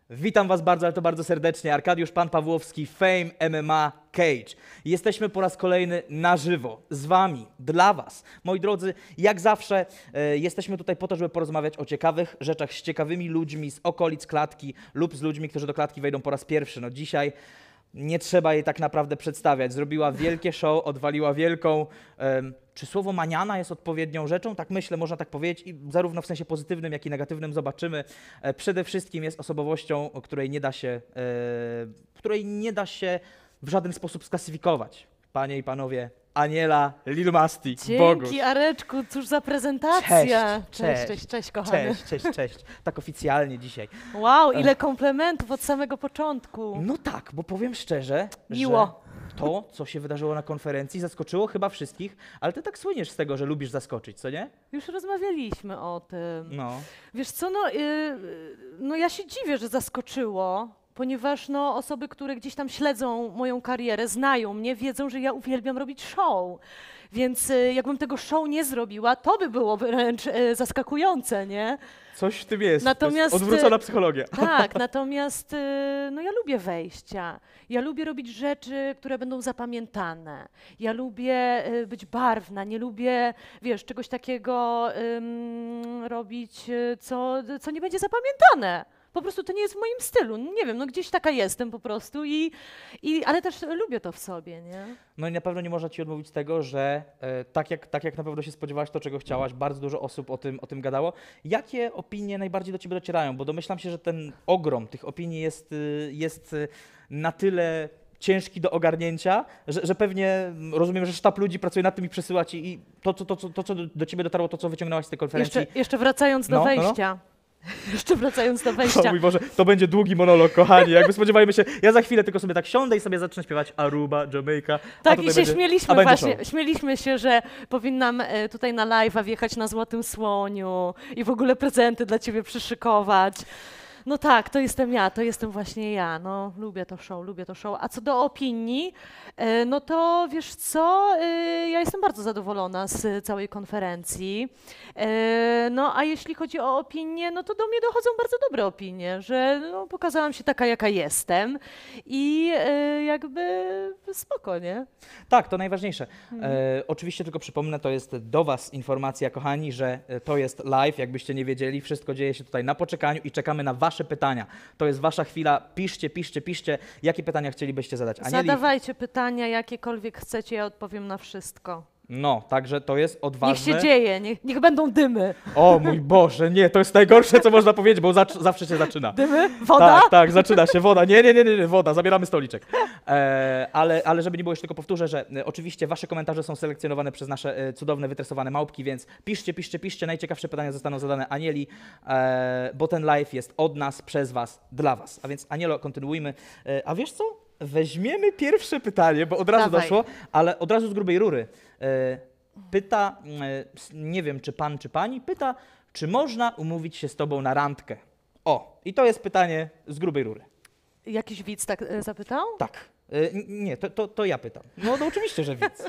Witam Was bardzo, ale to bardzo serdecznie. Arkadiusz Pan Pawłowski, Fame MMA Cage. Jesteśmy po raz kolejny na żywo, z Wami, dla Was. Moi drodzy, jak zawsze jesteśmy tutaj po to, żeby porozmawiać o ciekawych rzeczach z ciekawymi ludźmi z okolic klatki lub z ludźmi, którzy do klatki wejdą po raz pierwszy. No dzisiaj nie trzeba jej tak naprawdę przedstawiać. Zrobiła wielkie show, odwaliła wielką... Czy słowo maniana jest odpowiednią rzeczą? Tak myślę, można tak powiedzieć, i zarówno w sensie pozytywnym, jak i negatywnym zobaczymy. Przede wszystkim jest osobowością, której nie da się w żaden sposób sklasyfikować. Panie i panowie, Aniela Lil Masti. Dzięki, Areczku, cóż za prezentacja. Cześć, kochany. Cześć. Tak oficjalnie dzisiaj. Wow, ile komplementów od samego początku. No tak, bo powiem szczerze, Miło. że to, co się wydarzyło na konferencji, zaskoczyło chyba wszystkich, ale ty tak słyniesz z tego, że lubisz zaskoczyć, co nie? Już rozmawialiśmy o tym. No. Wiesz co, no ja się dziwię, że zaskoczyło, ponieważ no, osoby, które gdzieś tam śledzą moją karierę, znają mnie, wiedzą, że ja uwielbiam robić show. Więc jakbym tego show nie zrobiła, to by było wręcz zaskakujące, nie? Coś w tym jest. Natomiast, to jest odwrócona psychologia. Tak, natomiast no ja lubię wejścia. Ja lubię robić rzeczy, które będą zapamiętane. Ja lubię być barwna, nie lubię, wiesz, czegoś takiego robić, co nie będzie zapamiętane. Po prostu to nie jest w moim stylu. Nie wiem, no gdzieś taka jestem po prostu, ale też lubię to w sobie, nie? No i na pewno nie można ci odmówić tego, że tak jak na pewno się spodziewałaś, to czego chciałaś, bardzo dużo osób o tym gadało. Jakie opinie najbardziej do ciebie docierają? Bo domyślam się, że ten ogrom tych opinii jest na tyle ciężki do ogarnięcia, że pewnie rozumiem, że sztab ludzi pracuje nad tym i przesyła ci i to, co do ciebie dotarło, to co wyciągnęłaś z tej konferencji. Jeszcze wracając do wejścia. Jeszcze wracając do wejścia. O mój Boże, to będzie długi monolog, kochani. Jakby spodziewajmy się, ja za chwilę tylko sobie tak siądę i sobie zacznę śpiewać Aruba, Jamaica. Tak, i się śmieliśmy się, że powinnam tutaj na live'a wjechać na Złotym Słoniu i w ogóle prezenty dla ciebie przyszykować. No tak, to jestem ja, to jestem właśnie ja. No, lubię to show. A co do opinii, no to wiesz co, ja jestem bardzo zadowolona z całej konferencji. No a jeśli chodzi o opinie, no to do mnie dochodzą bardzo dobre opinie, że no, pokazałam się taka, jaka jestem i jakby spoko, nie? Tak, to najważniejsze. Oczywiście tylko przypomnę, to jest do Was informacja, kochani, że to jest live, jakbyście nie wiedzieli, wszystko dzieje się tutaj na poczekaniu i czekamy na Wasze pytania. To jest Wasza chwila, piszcie, jakie pytania chcielibyście zadać Anieli. Zadawajcie pytania, jakiekolwiek chcecie, ja odpowiem na wszystko. No, także to jest odważne. Niech się dzieje, niech będą dymy. O mój Boże, nie, to jest najgorsze, co można powiedzieć, bo zawsze się zaczyna. Dymy? Woda? Tak, zaczyna się woda. Nie, woda, zabieramy stoliczek. Ale żeby nie było, jeszcze tylko powtórzę, że oczywiście Wasze komentarze są selekcjonowane przez nasze cudowne, wytresowane małpki, więc piszcie. Najciekawsze pytania zostaną zadane Anieli, bo ten live jest od nas, przez Was, dla Was. A więc Anielo, kontynuujmy. A wiesz co? Weźmiemy pierwsze pytanie, bo od razu doszło, ale od razu z grubej rury. Pyta, nie wiem czy pan, czy pani, pyta, czy można umówić się z tobą na randkę? O, i to jest pytanie z grubej rury. Jakiś widz tak zapytał? Tak. Nie, to ja pytam. No oczywiście, że widz.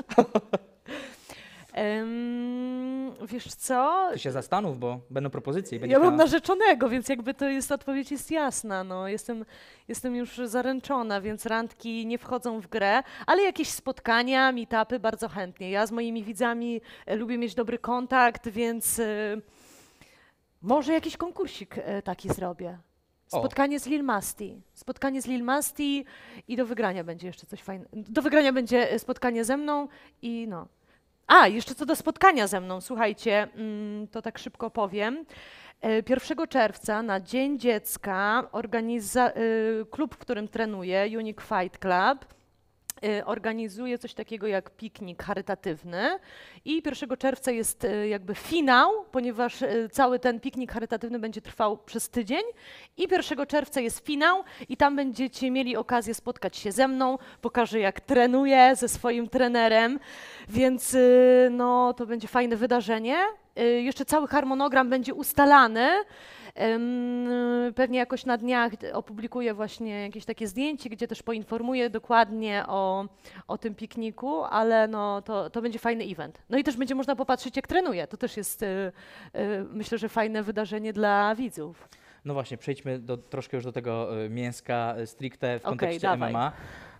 Wiesz co? Ty się zastanów, bo będą propozycje. Ja mam narzeczonego, więc jakby to jest, odpowiedź jest jasna. No. Jestem już zaręczona, więc randki nie wchodzą w grę, ale jakieś spotkania, meetupy bardzo chętnie. Ja z moimi widzami lubię mieć dobry kontakt, więc może jakiś konkursik taki zrobię. Spotkanie z Lil Masti i do wygrania będzie jeszcze coś fajnego. Do wygrania będzie spotkanie ze mną i no. A, jeszcze co do spotkania ze mną, słuchajcie, to tak szybko powiem. 1 czerwca na Dzień Dziecka klub, w którym trenuję, Unique Fight Club, organizuje coś takiego jak piknik charytatywny i 1 czerwca jest jakby finał, ponieważ cały ten piknik charytatywny będzie trwał przez tydzień i 1 czerwca jest finał i tam będziecie mieli okazję spotkać się ze mną, pokażę jak trenuję ze swoim trenerem, więc no to będzie fajne wydarzenie. Jeszcze cały harmonogram będzie ustalany. Pewnie jakoś na dniach opublikuję właśnie jakieś takie zdjęcie, gdzie też poinformuję dokładnie o tym pikniku, ale no to będzie fajny event. No i też będzie można popatrzeć, jak trenuję. To też jest myślę, że fajne wydarzenie dla widzów. No właśnie, przejdźmy troszkę już do tego mięska stricte w Okej, kontekście dawaj. MMA.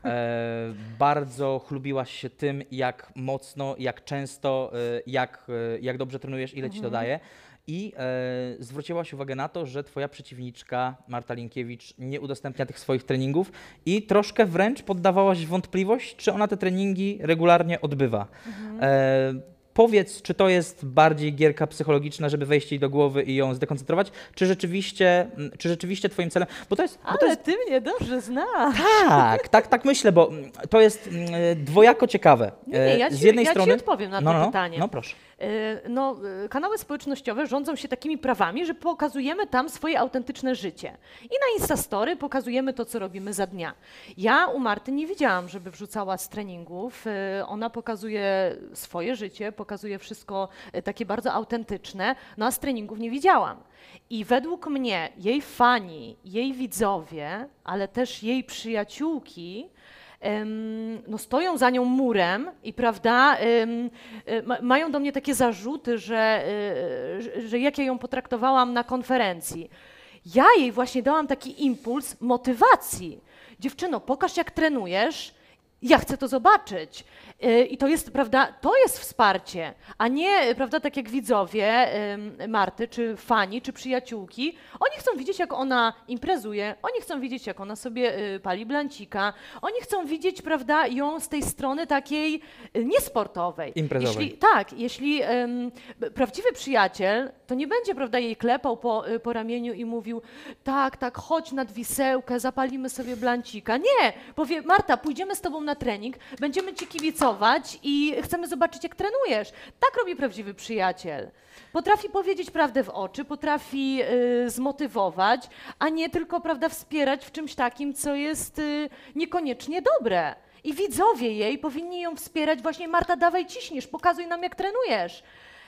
Bardzo chlubiłaś się tym, jak mocno, jak często, jak dobrze trenujesz, ile ci to daje. I zwróciłaś uwagę na to, że twoja przeciwniczka Marta Linkiewicz nie udostępnia tych swoich treningów i troszkę wręcz poddawałaś w wątpliwość, czy ona te treningi regularnie odbywa. Powiedz, czy to jest bardziej gierka psychologiczna, żeby wejść jej do głowy i ją zdekoncentrować, czy rzeczywiście twoim celem, bo to jest... Ale ty mnie dobrze znasz. Tak myślę, bo to jest dwojako ciekawe. Nie, Z jednej ja strony... ci odpowiem na to pytanie. No proszę. Kanały społecznościowe rządzą się takimi prawami, że pokazujemy tam swoje autentyczne życie. I na Instastory pokazujemy to, co robimy za dnia. Ja u Marty nie widziałam, żeby wrzucała z treningów. Ona pokazuje swoje życie, pokazuje wszystko takie bardzo autentyczne, no a z treningów nie widziałam. I według mnie jej fani, jej widzowie, ale też jej przyjaciółki, no stoją za nią murem i prawda, mają do mnie takie zarzuty, że jak ja ją potraktowałam na konferencji. Ja jej właśnie dałam taki impuls motywacji. Dziewczyno, pokaż jak trenujesz, ja chcę to zobaczyć. I to jest, prawda, to jest wsparcie, a nie, prawda, tak jak widzowie Marty, czy fani, czy przyjaciółki, oni chcą widzieć, jak ona imprezuje, oni chcą widzieć, jak ona sobie pali blancika, oni chcą widzieć, prawda, ją z tej strony takiej niesportowej. Imprezowej. Jeśli prawdziwy przyjaciel, to nie będzie, prawda, jej klepał po ramieniu i mówił, tak, chodź nad Wisełkę, zapalimy sobie blancika. Nie, powie, Marta, pójdziemy z tobą na trening, będziemy ci kibicować i chcemy zobaczyć, jak trenujesz. Tak robi prawdziwy przyjaciel. Potrafi powiedzieć prawdę w oczy, potrafi zmotywować, a nie tylko, prawda, wspierać w czymś takim, co jest niekoniecznie dobre. I widzowie jej powinni ją wspierać właśnie, Marta, dawaj ciśniesz, pokazuj nam, jak trenujesz.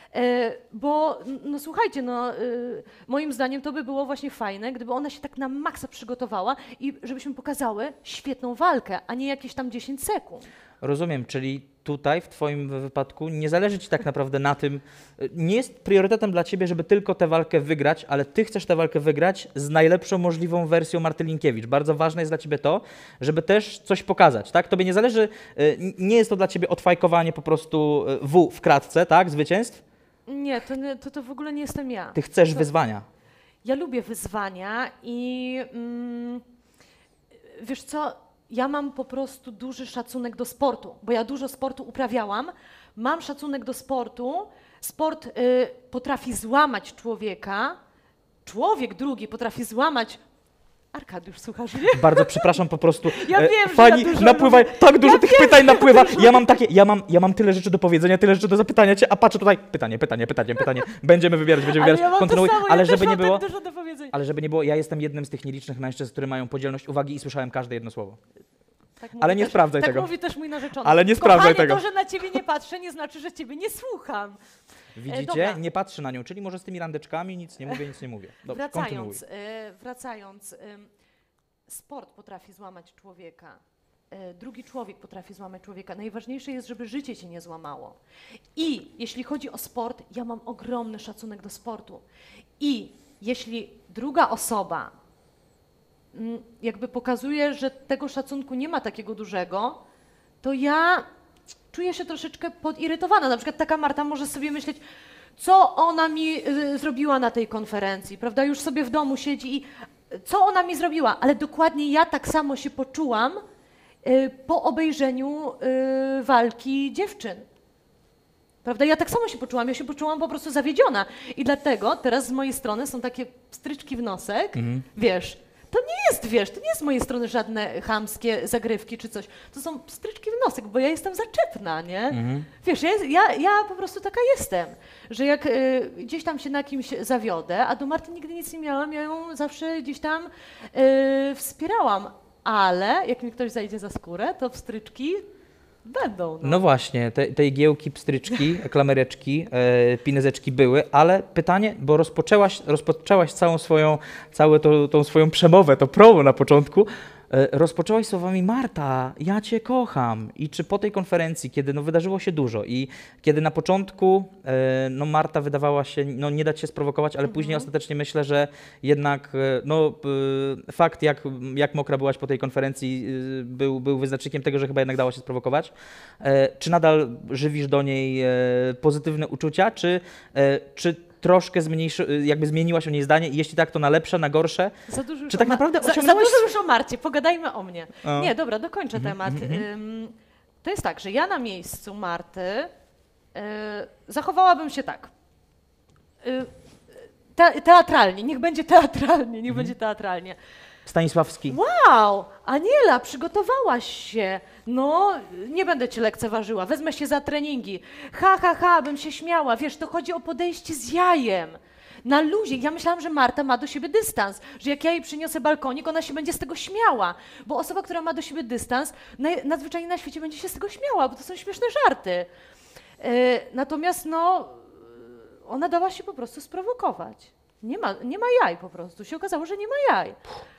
Bo, no słuchajcie, moim zdaniem to by było właśnie fajne, gdyby ona się tak na maksa przygotowała i żebyśmy pokazały świetną walkę, a nie jakieś tam 10 sekund. Rozumiem, czyli tutaj w twoim wypadku nie zależy ci tak naprawdę na tym, nie jest priorytetem dla ciebie, żeby tylko tę walkę wygrać, ale ty chcesz tę walkę wygrać z najlepszą możliwą wersją Marty Linkiewicz. Bardzo ważne jest dla ciebie to, żeby też coś pokazać, tak? Tobie nie zależy, nie jest to dla ciebie odfajkowanie po prostu w kratce, tak? Zwycięstw? Nie, to w ogóle nie jestem ja. Ty chcesz wyzwania. Ja lubię wyzwania i wiesz co, ja mam po prostu duży szacunek do sportu, bo ja dużo sportu uprawiałam, mam szacunek do sportu, sport potrafi złamać człowieka, człowiek drugi potrafi złamać. Arkadiusz, słuchasz mnie? Bardzo przepraszam, po prostu Ja wiem, że fani za dużo napływa, mówię. tak dużo Ja tych wiem, pytań że napływa. dużo Ja mam tyle rzeczy do powiedzenia, tyle rzeczy do zapytania cię, a patrzę tutaj, pytanie. Będziemy wybierać, Ale ja mam kontynuuj, to samo, ale ja żeby też nie mam było, tak dużo do powiedzenia. ale żeby nie było, ja jestem jednym z tych nielicznych mężczyzn, którzy mają podzielność uwagi i słyszałem każde jedno słowo. Tak Ale mówi nie też, sprawdzaj tak tego. mówi też mój narzeczony. Ale nie sprawdzaj Kochanie, tego. to, że na ciebie nie patrzę, nie znaczy, że ciebie nie słucham. Widzicie? Dobra. Nie patrzy na nią, czyli może z tymi randeczkami nic nie mówię. Dobrze, kontynuuj. Wracając, sport potrafi złamać człowieka. Drugi człowiek potrafi złamać człowieka. Najważniejsze jest, żeby życie cię nie złamało. I jeśli chodzi o sport, ja mam ogromny szacunek do sportu. I jeśli druga osoba jakby pokazuje, że tego szacunku nie ma takiego dużego, to ja czuję się troszeczkę podirytowana. Na przykład taka Marta może sobie myśleć, co ona mi zrobiła na tej konferencji, prawda? Już sobie w domu siedzi i co ona mi zrobiła? Ale dokładnie ja tak samo się poczułam po obejrzeniu walki dziewczyn. Prawda? Ja tak samo się poczułam, ja się poczułam po prostu zawiedziona. I dlatego teraz z mojej strony są takie stryczki w nosek, wiesz, to nie jest z mojej strony żadne chamskie zagrywki czy coś. To są stryczki w nosek, bo ja jestem zaczepna, nie? Wiesz, ja po prostu taka jestem, że jak gdzieś tam się na kimś zawiodę, a do Marty nigdy nic nie miałam, ja ją zawsze gdzieś tam wspierałam. Ale jak mi ktoś zajdzie za skórę, to wstryczki będą. No właśnie, te igiełki, pstryczki, klamereczki, pinezeczki były, ale pytanie, bo rozpoczęłaś całą tą swoją przemowę, to promo na początku, Rozpoczęłaś słowami Marta, ja cię kocham. I czy po tej konferencji, kiedy no, wydarzyło się dużo i kiedy na początku no, Marta wydawała się no, nie dać się sprowokować, ale później ostatecznie myślę, że jednak no, fakt jak mokra byłaś po tej konferencji był wyznacznikiem tego, że chyba jednak dała się sprowokować. Czy nadal żywisz do niej pozytywne uczucia, czy troszkę jakby zmieniłaś o niej zdanie i jeśli tak, to na lepsze, na gorsze? Za dużo już Czy tak naprawdę za osiągnąłeś... dużo już o Marcie, pogadajmy o mnie. O. Nie, dobra, dokończę temat. To jest tak, że ja na miejscu Marty zachowałabym się tak. Teatralnie, niech będzie teatralnie, niech będzie teatralnie. Stanisławski. Wow, Aniela, przygotowałaś się. No, nie będę cię lekceważyła, wezmę się za treningi. Bym się śmiała. Wiesz, to chodzi o podejście z jajem. Na luzie. Ja myślałam, że Marta ma do siebie dystans, że jak ja jej przyniosę balkonik, ona się będzie z tego śmiała. Bo osoba, która ma do siebie dystans, nadzwyczajnie na świecie będzie się z tego śmiała, bo to są śmieszne żarty. Natomiast no, ona dała się po prostu sprowokować. Nie ma jaj po prostu. Się okazało, że nie ma jaj.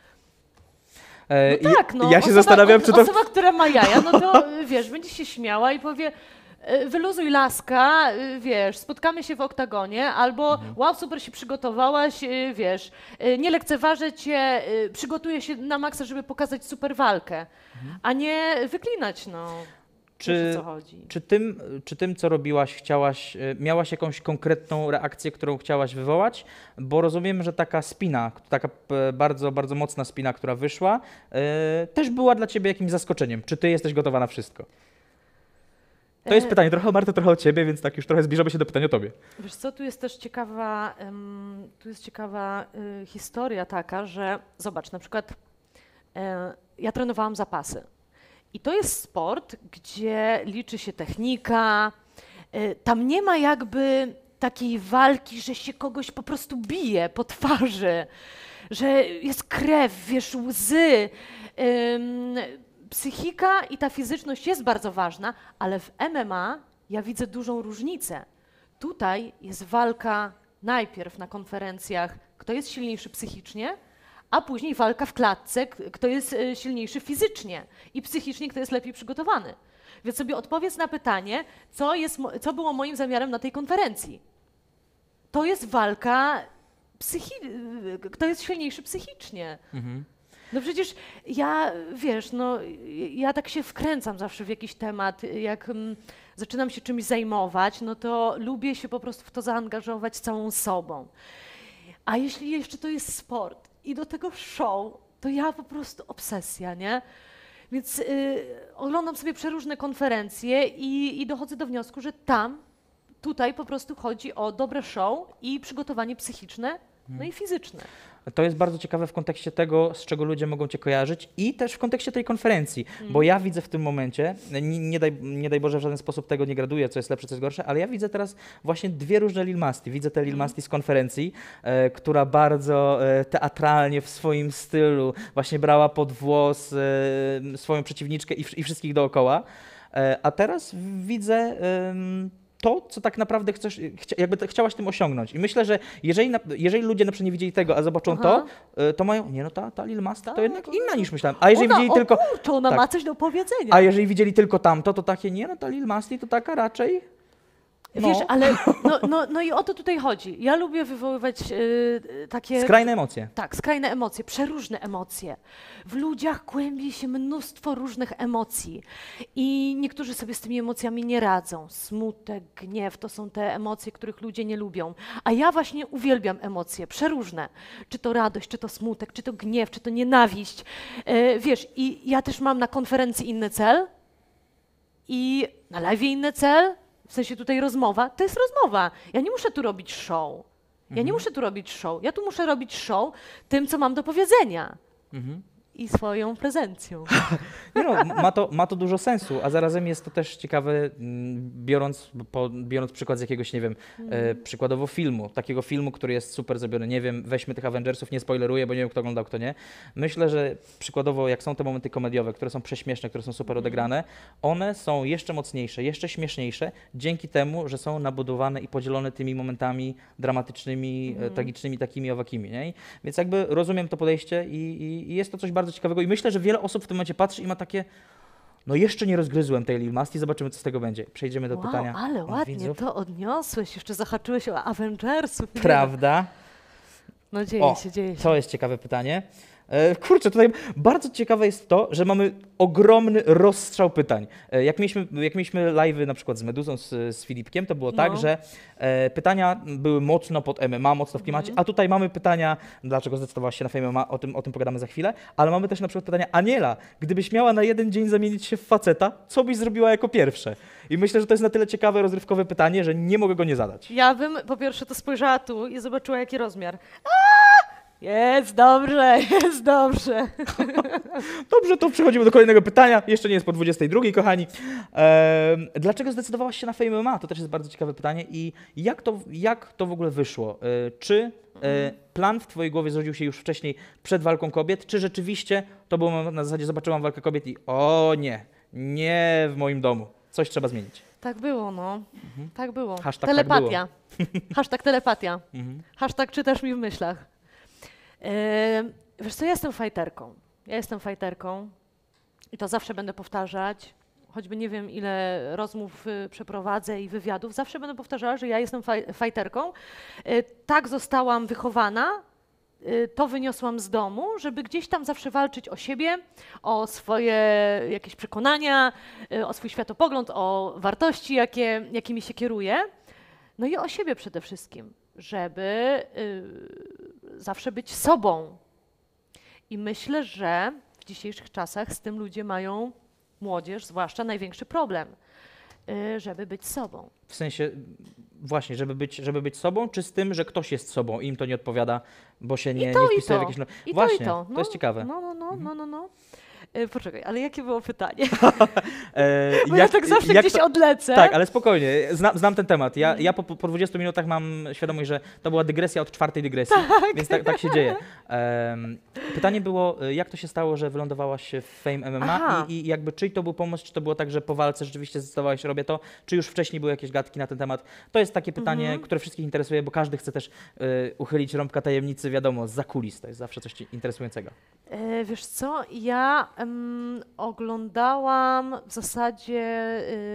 No tak, no. Ja się zastanawiam, czy to... Osoba, która ma jaja, no to wiesz, będzie się śmiała i powie wyluzuj laska, wiesz, spotkamy się w oktagonie, albo wow, super się przygotowałaś, wiesz, nie lekceważę cię, przygotuję się na maksa, żeby pokazać super walkę, a nie wyklinać, no. Wiesz, o co chodzi. Czy tym, co robiłaś, miałaś jakąś konkretną reakcję, którą chciałaś wywołać? Bo rozumiem, że taka spina, taka bardzo, bardzo mocna spina, która wyszła, też była dla ciebie jakimś zaskoczeniem. Czy ty jesteś gotowa na wszystko? To jest pytanie trochę o Martę, trochę o ciebie, więc tak już trochę zbliżamy się do pytania o tobie. Wiesz co, tu jest też ciekawa, historia taka, że zobacz, na przykład ja trenowałam zapasy. I to jest sport, gdzie liczy się technika, tam nie ma jakby takiej walki, że się kogoś po prostu bije po twarzy, że jest krew, wiesz, łzy. Psychika i ta fizyczność jest bardzo ważna, ale w MMA ja widzę dużą różnicę. Tutaj jest walka najpierw na konferencjach, kto jest silniejszy psychicznie, a później walka w klatce, kto jest silniejszy fizycznie i psychicznie, kto jest lepiej przygotowany. Więc sobie odpowiedz na pytanie, co było moim zamiarem na tej konferencji. To jest walka, kto jest silniejszy psychicznie. No przecież ja, wiesz, no ja tak się wkręcam zawsze w jakiś temat, jak zaczynam się czymś zajmować, no to lubię się po prostu w to zaangażować całą sobą. A jeśli jeszcze to jest sport i do tego show, to ja po prostu obsesja, nie? Więc oglądam sobie przeróżne konferencje i dochodzę do wniosku, że tutaj po prostu chodzi o dobre show i przygotowanie psychiczne, no i fizyczne. To jest bardzo ciekawe w kontekście tego, z czego ludzie mogą cię kojarzyć i też w kontekście tej konferencji, bo ja widzę w tym momencie, nie daj Boże w żaden sposób tego nie graduję, co jest lepsze, co jest gorsze, ale ja widzę teraz właśnie dwie różne Lil Masti. Widzę tę Lil Masti z konferencji, która bardzo teatralnie w swoim stylu właśnie brała pod włos swoją przeciwniczkę i wszystkich dookoła, a teraz widzę to, co tak naprawdę chciałaś tym osiągnąć. I myślę, że jeżeli ludzie na przykład nie widzieli tego, a zobaczą to mają, nie no ta Lil Masti to jednak inna niż myślałem. A jeżeli widzieli tylko... Kurczę, ona ma coś do powiedzenia. A jeżeli widzieli tylko tamto, to takie, nie no ta Lil Masti to taka raczej... No. Wiesz, ale no i o to tutaj chodzi. Ja lubię wywoływać takie... Skrajne emocje. Tak, skrajne emocje, przeróżne emocje. W ludziach kłębi się mnóstwo różnych emocji i niektórzy sobie z tymi emocjami nie radzą. Smutek, gniew to są te emocje, których ludzie nie lubią. A ja właśnie uwielbiam emocje przeróżne. Czy to radość, czy to smutek, czy to gniew, czy to nienawiść. Wiesz, i ja też mam na konferencji inny cel i na live inny cel. W sensie tutaj rozmowa, to jest rozmowa. Ja nie muszę tu robić show. Ja tu muszę robić show tym, co mam do powiedzenia. I swoją prezencją. Nie no, ma to dużo sensu, a zarazem jest to też ciekawe, biorąc przykład z jakiegoś, nie wiem, przykładowo filmu, takiego filmu, który jest super zrobiony, nie wiem, weźmy tych Avengersów, nie spoileruję, bo nie wiem, kto oglądał, kto nie. Myślę, że przykładowo, jak są te momenty komediowe, które są prześmieszne, które są super odegrane, one są jeszcze mocniejsze, jeszcze śmieszniejsze, dzięki temu, że są nabudowane i podzielone tymi momentami dramatycznymi, tragicznymi, takimi, owakimi, nie? Więc jakby rozumiem to podejście i jest to coś bardzo bardzo ciekawego i myślę, że wiele osób w tym momencie patrzy i ma takie, no jeszcze nie rozgryzłem tej Lil Masti, zobaczymy, co z tego będzie. Przejdziemy do Wow, pytania ale od ładnie widzów. to odniosłeś, jeszcze zahaczyłeś o Avengersów. Nie Prawda? No dzieje O, się, dzieje się. to jest ciekawe pytanie. Kurczę, tutaj bardzo ciekawe jest to, że mamy ogromny rozstrzał pytań. Jak mieliśmy live'y na przykład z Meduzą, z Filipkiem, to było tak, No. że pytania były mocno pod MMA, mocno w klimacie, a tutaj mamy pytania, dlaczego zdecydowałaś się na Fame MMA, o tym pogadamy za chwilę, ale mamy też na przykład pytania, Aniela, gdybyś miała na jeden dzień zamienić się w faceta, co byś zrobiła jako pierwsze? I myślę, że to jest na tyle ciekawe, rozrywkowe pytanie, że nie mogę go nie zadać. Ja bym po pierwsze to spojrzała tu i zobaczyła, jaki rozmiar. Jest dobrze, jest dobrze. Dobrze, to przechodzimy do kolejnego pytania. Jeszcze nie jest po 22, kochani. Dlaczego zdecydowałaś się na Fame MMA? To też jest bardzo ciekawe pytanie. I jak to w ogóle wyszło? Czy plan w twojej głowie zrodził się już wcześniej, przed walką kobiet? Czy rzeczywiście to było na zasadzie zobaczyłam walkę kobiet i o nie w moim domu. Coś trzeba zmienić. Tak było, no. Tak było. Hashtag telepatia. Hashtag telepatia. Mhm. Hashtag czytasz mi w myślach. Wiesz co, ja jestem fajterką. Ja jestem fajterką i to zawsze będę powtarzać. Choćby nie wiem, ile rozmów przeprowadzę i wywiadów, zawsze będę powtarzała, że ja jestem fajterką. Tak zostałam wychowana, to wyniosłam z domu, żeby gdzieś tam zawsze walczyć o siebie, o swoje jakieś przekonania, o swój światopogląd, o wartości, jakimi się kieruję. No i o siebie przede wszystkim, żeby zawsze być sobą. I myślę, że w dzisiejszych czasach z tym ludzie mają, młodzież zwłaszcza, największy problem, żeby być sobą. W sensie właśnie, żeby być sobą, czy z tym, że ktoś jest sobą i im to nie odpowiada, bo się nie wpisuje w jakieś... I Właśnie, to, i to. to jest ciekawe. No. Poczekaj, ale jakie było pytanie? E, Bo ja tak zawsze gdzieś odlecę. Tak, ale spokojnie, znam ten temat. Ja po 20 minutach mam świadomość, że to była dygresja od czwartej dygresji, więc tak się dzieje. Pytanie było, jak to się stało, że wylądowałaś w Fame MMA Aha. i jakby czyj to był pomysł, czy to było tak, że po walce rzeczywiście zdecydowałaś, robię to, czy już wcześniej były jakieś gadki na ten temat? To jest takie pytanie, które wszystkich interesuje, bo każdy chce też uchylić rąbka tajemnicy, wiadomo, za kulis, to jest zawsze coś interesującego. Wiesz co, ja oglądałam w zasadzie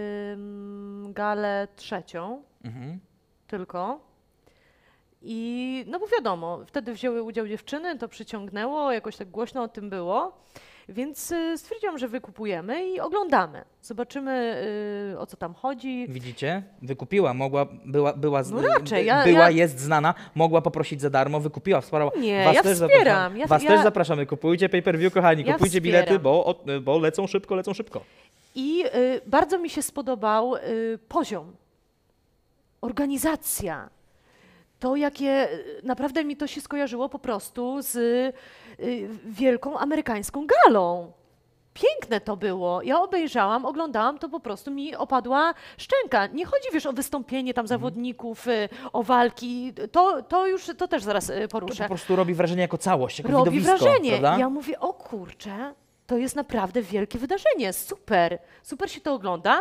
galę trzecią Mhm. tylko. I no bo wiadomo, wtedy wzięły udział dziewczyny, to przyciągnęło, jakoś tak głośno o tym było. Więc stwierdziłam, że wykupujemy i oglądamy. Zobaczymy, o co tam chodzi. Widzicie? Wykupiła, była, No raczej, jest znana, mogła poprosić za darmo, wykupiła, wsparła. Nie, Was ja też wspieram. zapraszamy. Was też zapraszamy, kupujcie pay-per-view, kochani, Ja kupujcie wspieram. bilety, bo lecą szybko. I bardzo mi się spodobał poziom, organizacja. To, jakie naprawdę mi to się skojarzyło po prostu z wielką amerykańską galą. Piękne to było. Ja obejrzałam, oglądałam, to po prostu mi opadła szczęka. Nie chodzi, wiesz, o wystąpienie tam zawodników, o walki. To też zaraz To poruszę. po prostu robi wrażenie jako całość, jako Robi widowisko, wrażenie. prawda? Ja mówię, o kurczę, to jest naprawdę wielkie wydarzenie, super się to ogląda.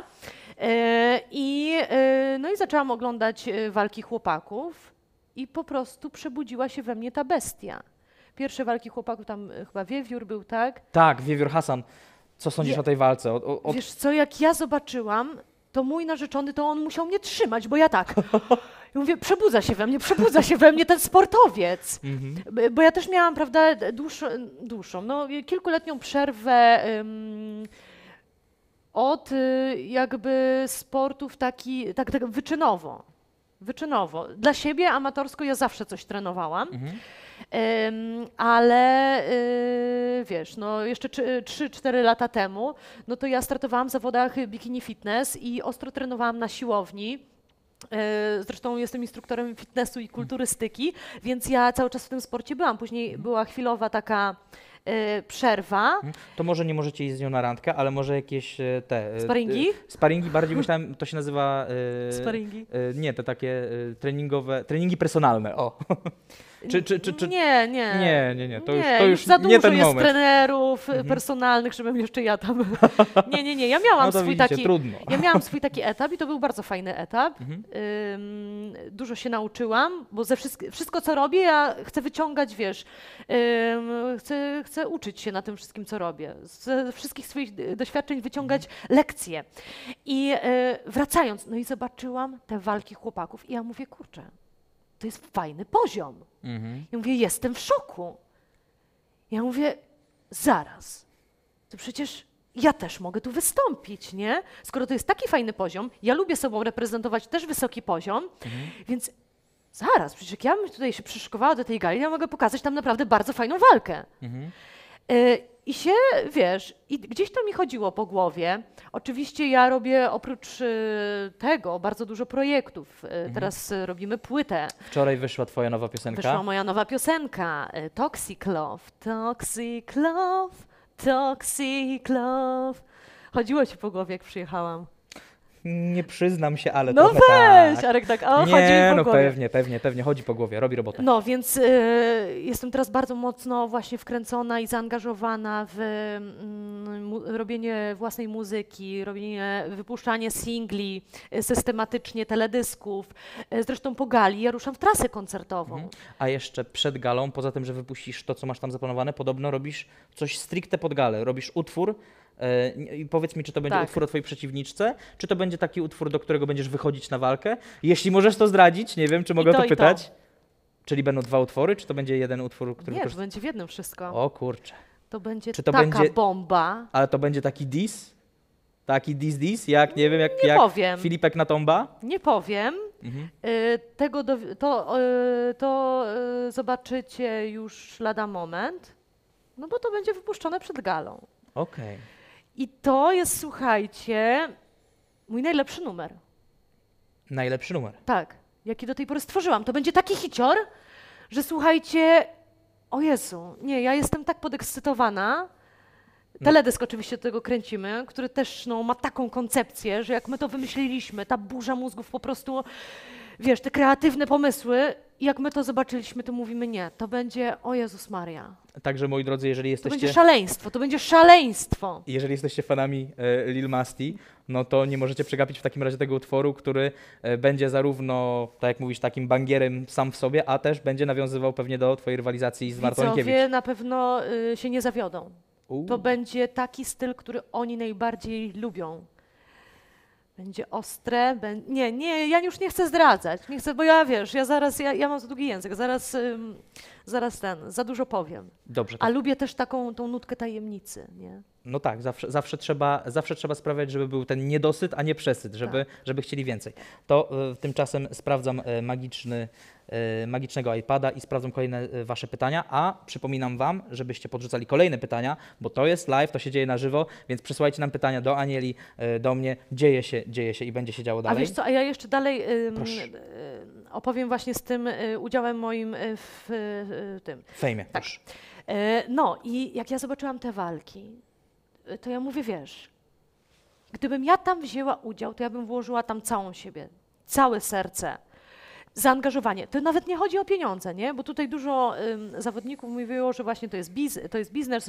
No i zaczęłam oglądać walki chłopaków i po prostu przebudziła się we mnie ta bestia. Pierwsze walki chłopaków, tam chyba Wiewiór był, tak? Tak, Wiewiór Hasan. Co sądzisz o tej walce? Wiesz co, jak ja zobaczyłam, to mój narzeczony, to on musiał mnie trzymać, bo ja tak. I mówię, przebudza się we mnie ten sportowiec. Bo ja też miałam, prawda, dłuższą, no kilkuletnią przerwę od jakby sportów tak wyczynowo. Dla siebie amatorsko ja zawsze coś trenowałam. Ale wiesz, no jeszcze 3-4 lata temu, no to ja startowałam w zawodach bikini fitness i ostro trenowałam na siłowni. Zresztą jestem instruktorem fitnessu i kulturystyki, więc ja cały czas w tym sporcie byłam. Później była chwilowa taka przerwa. To może nie możecie iść z nią na randkę, ale może jakieś te... Sparingi? Sparingi, bardziej myślałem, to się nazywa... Sparingi? Nie, te takie treningi personalne, o. Czy... Nie. Nie, to już za nie dużo ten jest moment. trenerów, trenerów personalnych, żebym jeszcze ja tam... Nie, ja miałam No to swój widzicie, taki... trudno. Ja miałam swój taki etap i to był bardzo fajny etap. Dużo się nauczyłam, bo wszystko, co robię, ja chcę wyciągać, wiesz, chcę uczyć się na tym wszystkim, co robię. Ze wszystkich swoich doświadczeń wyciągać lekcje. I wracając, no i zobaczyłam te walki chłopaków i ja mówię, kurczę, to jest fajny poziom. Ja mówię, jestem w szoku. Ja mówię, zaraz, to przecież ja też mogę tu wystąpić, nie? Skoro to jest taki fajny poziom, ja lubię sobą reprezentować też wysoki poziom, więc zaraz, przecież jak ja bym tutaj się przyszykowała do tej gali, ja mogę pokazać tam naprawdę bardzo fajną walkę. I się, wiesz, i gdzieś to mi chodziło po głowie. Oczywiście ja robię oprócz tego bardzo dużo projektów. Teraz robimy płytę. Wczoraj wyszła twoja nowa piosenka. Wyszła moja nowa piosenka, Toxic Love, Toxic Love, Toxic Love. Chodziło ci po głowie, jak przyjechałam. Nie przyznam się, ale No trochę weź, tak. Arek, tak, chodzi mi Nie, po no głowie. pewnie, chodzi po głowie, robi robotę. No, więc jestem teraz bardzo mocno właśnie wkręcona i zaangażowana w robienie własnej muzyki, wypuszczanie singli, systematycznie teledysków. Zresztą po gali ja ruszam w trasę koncertową. A jeszcze przed galą, poza tym, że wypuścisz to, co masz tam zaplanowane, podobno robisz coś stricte pod galę. Robisz utwór i powiedz mi, czy to będzie Tak. utwór o twojej przeciwniczce, czy to będzie taki utwór, do którego będziesz wychodzić na walkę? Jeśli możesz to zdradzić, nie wiem, czy mogę to, to i to. pytać. Czyli będą 2 utwory, czy to będzie jeden utwór, który Nie, to będzie w jednym wszystko. O kurczę. To będzie Czy to taka będzie- bomba. Ale to będzie taki diss? Taki diss? Jak, nie wiem, Nie jak powiem. Filipek na Tomba? Nie powiem. To zobaczycie już lada moment, no bo to będzie wypuszczone przed galą. Okej. I to jest, słuchajcie, mój najlepszy numer. Najlepszy numer. Tak, jaki do tej pory stworzyłam. To będzie taki hicior, że słuchajcie, o Jezu, nie, ja jestem tak podekscytowana. Teledysk oczywiście do tego kręcimy, który też no, ma taką koncepcję, że jak my to wymyśliliśmy, ta burza mózgów po prostu, wiesz, te kreatywne pomysły, i jak my to zobaczyliśmy, to mówimy nie, to będzie, o Jezus Maria, Także moi drodzy, to będzie szaleństwo, to będzie szaleństwo. jeżeli jesteście fanami Lil Masti, no to nie możecie przegapić w takim razie tego utworu, który będzie zarówno, tak jak mówisz, takim bangierem sam w sobie, a też będzie nawiązywał pewnie do twojej rywalizacji z Martą Widzowie Inkiewicz. na pewno się nie zawiodą. To będzie taki styl, który oni najbardziej lubią. Będzie ostre, nie, ja już nie chcę zdradzać, nie chcę, bo ja wiesz, ja mam za długi język, zaraz za dużo powiem. Dobrze. To A lubię też tą nutkę tajemnicy, nie? No tak, zawsze trzeba sprawiać, żeby był ten niedosyt, a nie przesyt, żeby chcieli więcej. To tymczasem sprawdzam magicznego iPada i sprawdzam kolejne wasze pytania, a przypominam wam, żebyście podrzucali kolejne pytania, bo to jest live, to się dzieje na żywo, więc przesyłajcie nam pytania do Anieli, do mnie. Dzieje się i będzie się działo A dalej. wiesz co, a ja jeszcze dalej Proszę. opowiem właśnie z tym udziałem moim w tym. Fejmie, Tak. już. No i jak ja zobaczyłam te walki, to ja mówię, wiesz, gdybym ja tam wzięła udział, to ja bym włożyła tam całą siebie, całe serce, zaangażowanie. To nawet nie chodzi o pieniądze, nie? Bo tutaj dużo zawodników mówiło, że właśnie to jest biznes,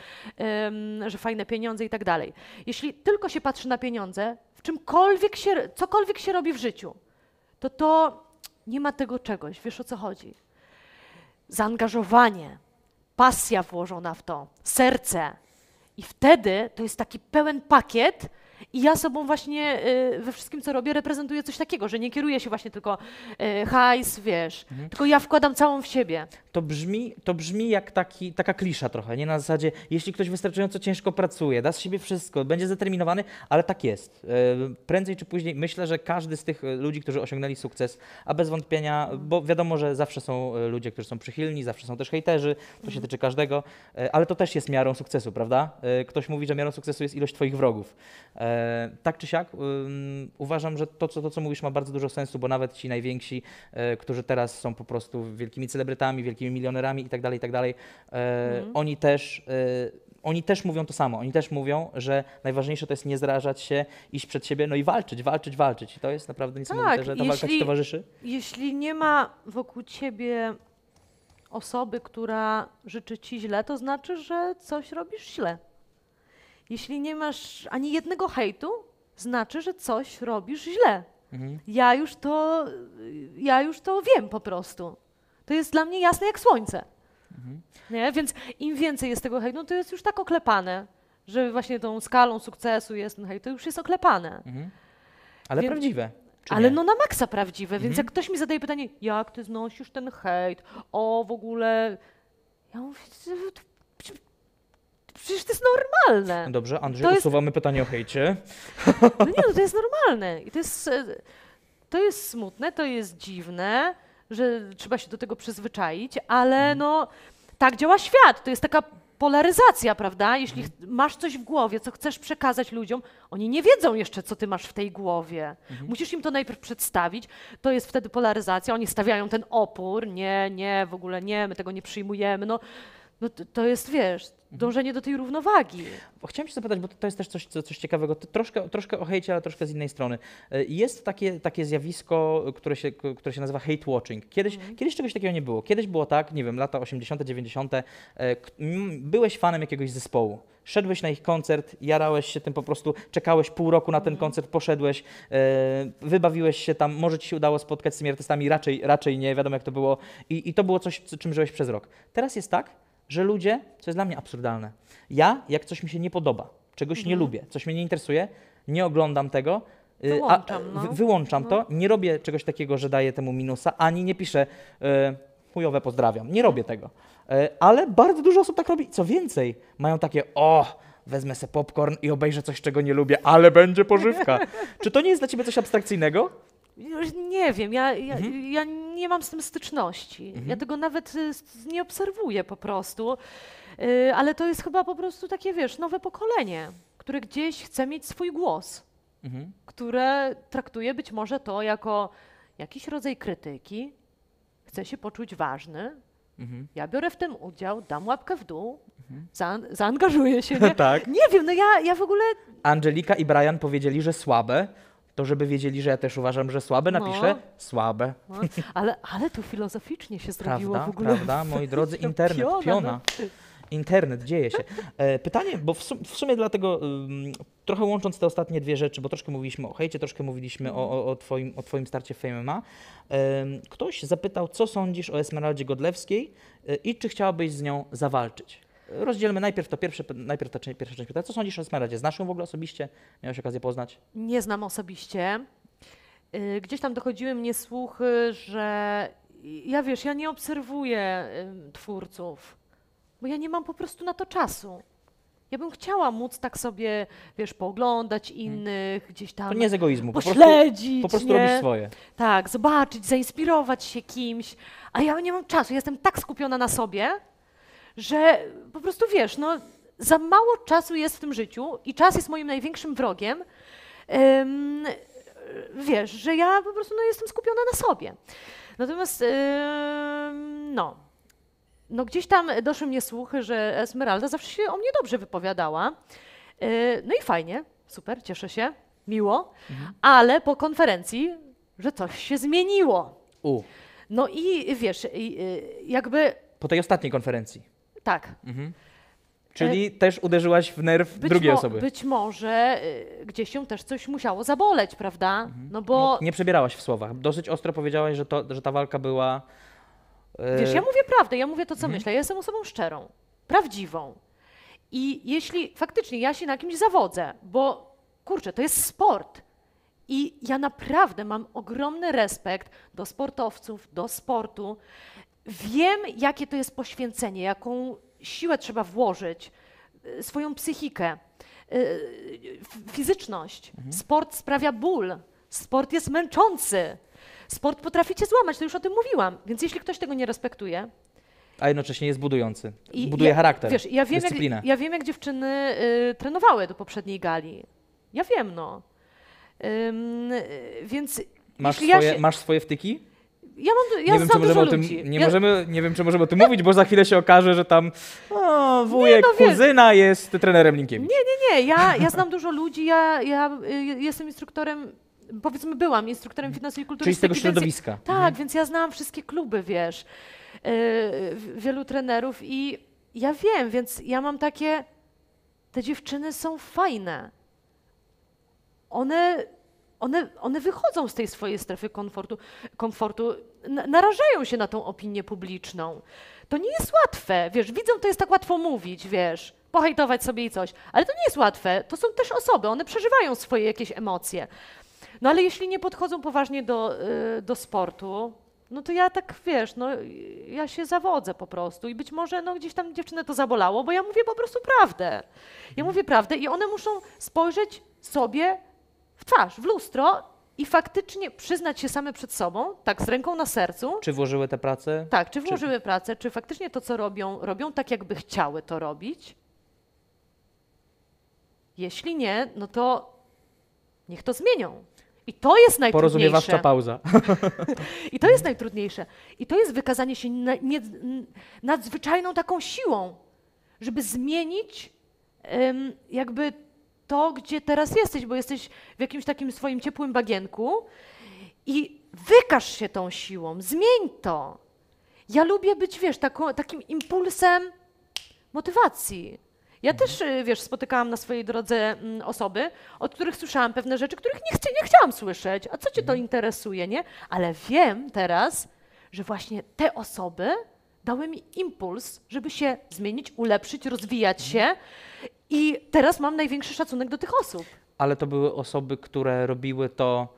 że fajne pieniądze i tak dalej. Jeśli tylko się patrzy na pieniądze, cokolwiek się robi w życiu, to nie ma tego czegoś, wiesz o co chodzi. Zaangażowanie, pasja włożona w to, serce. I wtedy to jest taki pełen pakiet i ja sobą właśnie we wszystkim, co robię, reprezentuję coś takiego, że nie kieruję się właśnie tylko hajs, wiesz, tylko ja wkładam całą w siebie. To brzmi jak taka klisza trochę, nie? Na zasadzie, jeśli ktoś wystarczająco ciężko pracuje, da z siebie wszystko, będzie zdeterminowany, ale tak jest. Prędzej czy później myślę, że każdy z tych ludzi, którzy osiągnęli sukces, a bez wątpienia, bo wiadomo, że zawsze są ludzie, którzy są przychylni, zawsze są też hejterzy, to się tyczy każdego, ale to też jest miarą sukcesu, prawda? Ktoś mówi, że miarą sukcesu jest ilość twoich wrogów. Tak czy siak, uważam, że to, co mówisz, ma bardzo dużo sensu, bo nawet ci najwięksi, którzy teraz są po prostu wielkimi celebrytami, wielkimi milionerami i tak dalej, oni też mówią to samo. Oni też mówią, że najważniejsze to jest nie zrażać się, iść przed siebie, no i walczyć. I to jest naprawdę niesamowite, Tak, że ta walka ci towarzyszy. Jeśli nie ma wokół ciebie osoby, która życzy ci źle, to znaczy, że coś robisz źle. Jeśli nie masz ani jednego hejtu, znaczy, że coś robisz źle. Mhm. Ja już to wiem po prostu. To jest dla mnie jasne jak słońce. Nie? Więc im więcej jest tego hejtu, no to jest już tak oklepane, że właśnie tą skalą sukcesu jest ten hejt, to już jest oklepane. Ale Więc- prawdziwe. Czy Ale nie? no na maksa prawdziwe, więc jak ktoś mi zadaje pytanie, jak ty znosisz ten hejt, w ogóle, ja mówię, przecież to jest normalne. Dobrze, Andrzej, To jest- usuwamy pytanie o hejcie. No nie, no to jest normalne i to jest smutne, to jest dziwne, że trzeba się do tego przyzwyczaić, ale no tak działa świat, to jest taka polaryzacja, prawda? Jeśli masz coś w głowie, co chcesz przekazać ludziom, oni nie wiedzą jeszcze, co ty masz w tej głowie. Musisz im to najpierw przedstawić, to jest wtedy polaryzacja, oni stawiają ten opór, nie, w ogóle nie, my tego nie przyjmujemy, no to jest, wiesz, dążenie do tej równowagi. Bo chciałem się zapytać, bo to jest też coś ciekawego, troszkę o hejcie, ale troszkę z innej strony. Jest takie zjawisko, które się nazywa hate watching. Kiedyś czegoś takiego nie było. Kiedyś było tak, nie wiem, lata 80., 90., byłeś fanem jakiegoś zespołu. Szedłeś na ich koncert, jarałeś się tym po prostu, czekałeś pół roku na ten koncert, poszedłeś, wybawiłeś się tam, może ci się udało spotkać z tymi artystami, raczej nie, wiadomo jak to było. I to było coś, czym żyłeś przez rok. Teraz jest tak, że ludzie, co jest dla mnie absurdalne, jak coś mi się nie podoba, czegoś nie lubię, coś mnie nie interesuje, nie oglądam tego, Wyłączam, no. wyłączam to, nie robię czegoś takiego, że daję temu minusa, ani nie piszę chujowe pozdrawiam, nie robię tego. Ale bardzo dużo osób tak robi. Co więcej, mają takie, wezmę se popcorn i obejrzę coś, czego nie lubię, ale będzie pożywka. Czy to nie jest dla ciebie coś abstrakcyjnego? Już nie wiem, ja nie mam z tym styczności. Ja tego nawet nie obserwuję po prostu. Ale to jest chyba po prostu takie, wiesz, nowe pokolenie, które gdzieś chce mieć swój głos, które traktuje być może to jako jakiś rodzaj krytyki, chce się poczuć ważny. Ja biorę w tym udział, dam łapkę w dół, zaangażuję się. Nie, Tak. nie wiem, no ja w ogóle Angelika i Brian powiedzieli, że słabe. To żeby wiedzieli, że ja też uważam, że słabe, napiszę słabe. no, ale tu filozoficznie się zrobiło Prawda, w ogóle. prawda, moi drodzy, internet, piona. Internet, dzieje się. Pytanie, bo w sumie dlatego, trochę łącząc te ostatnie dwie rzeczy, bo troszkę mówiliśmy o hejcie, troszkę mówiliśmy o twoim starcie w Fame MMA, ktoś zapytał, co sądzisz o Esmeraldzie Godlewskiej i czy chciałabyś z nią zawalczyć? Rozdzielmy najpierw ta pierwsza część pytania. Co sądzisz o Esmeraldzie? Znasz ją w ogóle osobiście? Miałeś okazję poznać? Nie znam osobiście. Gdzieś tam dochodziły mnie słuchy, że ja nie obserwuję twórców, bo ja nie mam po prostu na to czasu. Ja bym chciała móc tak sobie, wiesz, pooglądać innych, gdzieś tam To nie z egoizmu, pośledzić. po prostu nie? robisz swoje. Tak, zobaczyć, zainspirować się kimś, a ja nie mam czasu. Ja jestem tak skupiona na sobie, że po prostu, wiesz, no za mało czasu jest w tym życiu i czas jest moim największym wrogiem. Wiesz, że ja po prostu jestem skupiona na sobie. Natomiast no gdzieś tam doszły mnie słuchy, że Esmeralda zawsze się o mnie dobrze wypowiadała. No i fajnie, super, cieszę się, miło, ale po konferencji, że coś się zmieniło. No i wiesz, jakby Po tej ostatniej konferencji. tak. Czyli też uderzyłaś w nerw drugiej osoby. Być może gdzieś się też coś musiało zaboleć, prawda? No bo Nie przebierałaś w słowach. Dosyć ostro powiedziałaś, że ta walka była... wiesz, ja mówię prawdę, ja mówię to, co myślę. Ja jestem osobą szczerą, prawdziwą. I jeśli faktycznie ja się na kimś zawodzę, bo kurczę, to jest sport. I ja naprawdę mam ogromny respekt do sportowców, do sportu. Wiem, jakie to jest poświęcenie, jaką siłę trzeba włożyć, swoją psychikę, fizyczność. Sport sprawia ból, sport jest męczący, sport potrafi cię złamać, to już o tym mówiłam. Więc jeśli ktoś tego nie respektuje, A jednocześnie jest budujący. Buduje charakter, wiesz, dyscyplinę. Ja wiem, jak dziewczyny trenowały do poprzedniej gali. Ja wiem, no. Więc Masz swoje wtyki? Ja Nie wiem, znam czy dużo możemy o tym, ludzi. nie wiem, czy możemy o tym mówić, bo za chwilę się okaże, że tam wujek, wiesz. kuzyna jest trenerem Linkiewicz. Nie, ja znam dużo ludzi, ja jestem instruktorem, powiedzmy byłam instruktorem fitnessu i kulturystyki. Czyli z tego więc środowiska. Tak, więc ja znam wszystkie kluby, wiesz. wielu trenerów i ja wiem, więc ja mam takie, te dziewczyny są fajne. One wychodzą z tej swojej strefy komfortu, narażają się na tą opinię publiczną. To nie jest łatwe, wiesz, widzą, to jest tak łatwo mówić, wiesz, pohejtować sobie i coś, ale to nie jest łatwe, to są też osoby, one przeżywają swoje jakieś emocje. No ale jeśli nie podchodzą poważnie do sportu, no to ja tak, wiesz, no ja się zawodzę po prostu i być może no gdzieś tam dziewczynę to zabolało, bo ja mówię po prostu prawdę. Ja mówię prawdę i one muszą spojrzeć sobie w twarz, w lustro i faktycznie przyznać się same przed sobą, tak z ręką na sercu. Czy włożyły tę pracę? Tak, czy włożyły pracę, czy faktycznie to, co robią tak, jakby chciały to robić. Jeśli nie, no to niech to zmienią. I to jest najtrudniejsze. Porozumiewawcza pauza. I to jest najtrudniejsze. I to jest wykazanie się nadzwyczajną taką siłą, żeby zmienić jakby to, gdzie teraz jesteś, bo jesteś w jakimś takim swoim ciepłym bagienku i wykaż się tą siłą, zmień to. Ja lubię być, wiesz, takim impulsem motywacji. Ja też, wiesz, spotykałam na swojej drodze osoby, od których słyszałam pewne rzeczy, których nie chciałam słyszeć. A co cię to interesuje, nie? Ale wiem teraz, że właśnie te osoby dały mi impuls, żeby się zmienić, ulepszyć, rozwijać się i teraz mam największy szacunek do tych osób. Ale to były osoby, które robiły to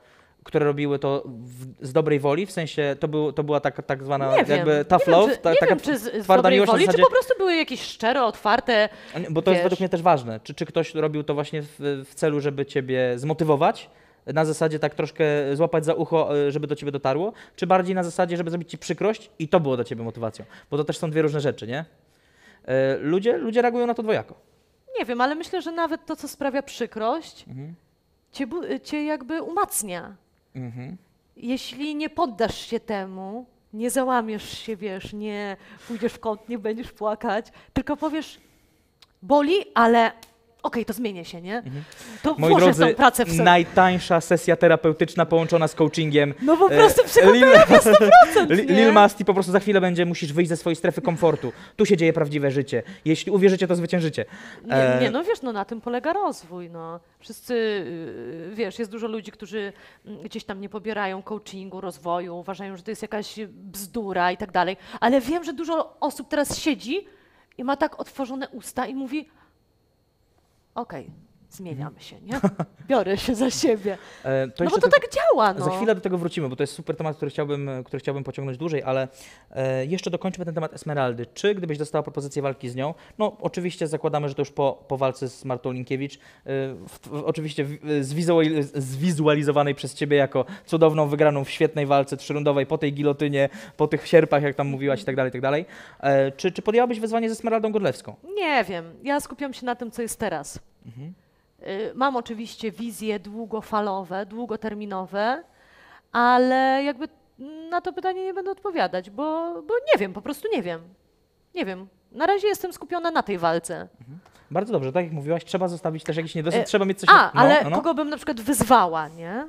z dobrej woli, w sensie to była tak zwana jakby tough love, nie wiem, czy z dobrej woli, czy po prostu były jakieś szczere, otwarte. Bo to jest według mnie też ważne. Czy ktoś robił to właśnie w celu, żeby ciebie zmotywować, na zasadzie tak troszkę złapać za ucho, żeby do ciebie dotarło, czy bardziej na zasadzie, żeby zrobić ci przykrość i to było dla ciebie motywacją? Bo to też są dwie różne rzeczy, nie? Ludzie reagują na to dwojako. Nie wiem, ale myślę, że nawet to, co sprawia przykrość, cię jakby umacnia. Jeśli nie poddasz się temu, nie załamiesz się, wiesz, nie pójdziesz w kąt, nie będziesz płakać, tylko powiesz, boli, ale okej, to zmienię się, nie? To Moi włożę drodzy, tą pracę w sobie. najtańsza sesja terapeutyczna połączona z coachingiem. No po prostu psychoterapia 100%, nie? Lil Masti, po prostu za chwilę musisz wyjść ze swojej strefy komfortu. Tu się dzieje prawdziwe życie. Jeśli uwierzycie, to zwyciężycie. Nie, no wiesz, no na tym polega rozwój, no. Wszyscy, wiesz, jest dużo ludzi, którzy gdzieś tam nie pobierają coachingu, rozwoju, uważają, że to jest jakaś bzdura i tak dalej, ale wiem, że dużo osób teraz siedzi i ma tak otworzone usta i mówi, okej, zmieniamy się, nie? Biorę się za siebie. No bo to tak działa, no. Za chwilę do tego wrócimy, bo to jest super temat, który chciałbym pociągnąć dłużej, ale jeszcze dokończmy ten temat Esmeraldy. Czy gdybyś dostała propozycję walki z nią, no oczywiście zakładamy, że to już po walce z Martą Linkiewicz, oczywiście zwizualizowanej przez ciebie jako cudowną wygraną w świetnej walce trzyrundowej, po tej gilotynie, po tych sierpach, jak tam mówiłaś i tak dalej, czy podjęłabyś wyzwanie z Esmeraldą Godlewską? Nie wiem, ja skupiam się na tym, co jest teraz. Mam oczywiście wizje długofalowe, długoterminowe, ale jakby na to pytanie nie będę odpowiadać, bo nie wiem, po prostu nie wiem. Nie wiem. Na razie jestem skupiona na tej walce. Bardzo dobrze, tak jak mówiłaś, trzeba zostawić też jakiś niedosyt, trzeba mieć coś... Ale kogo bym na przykład wyzwała, nie?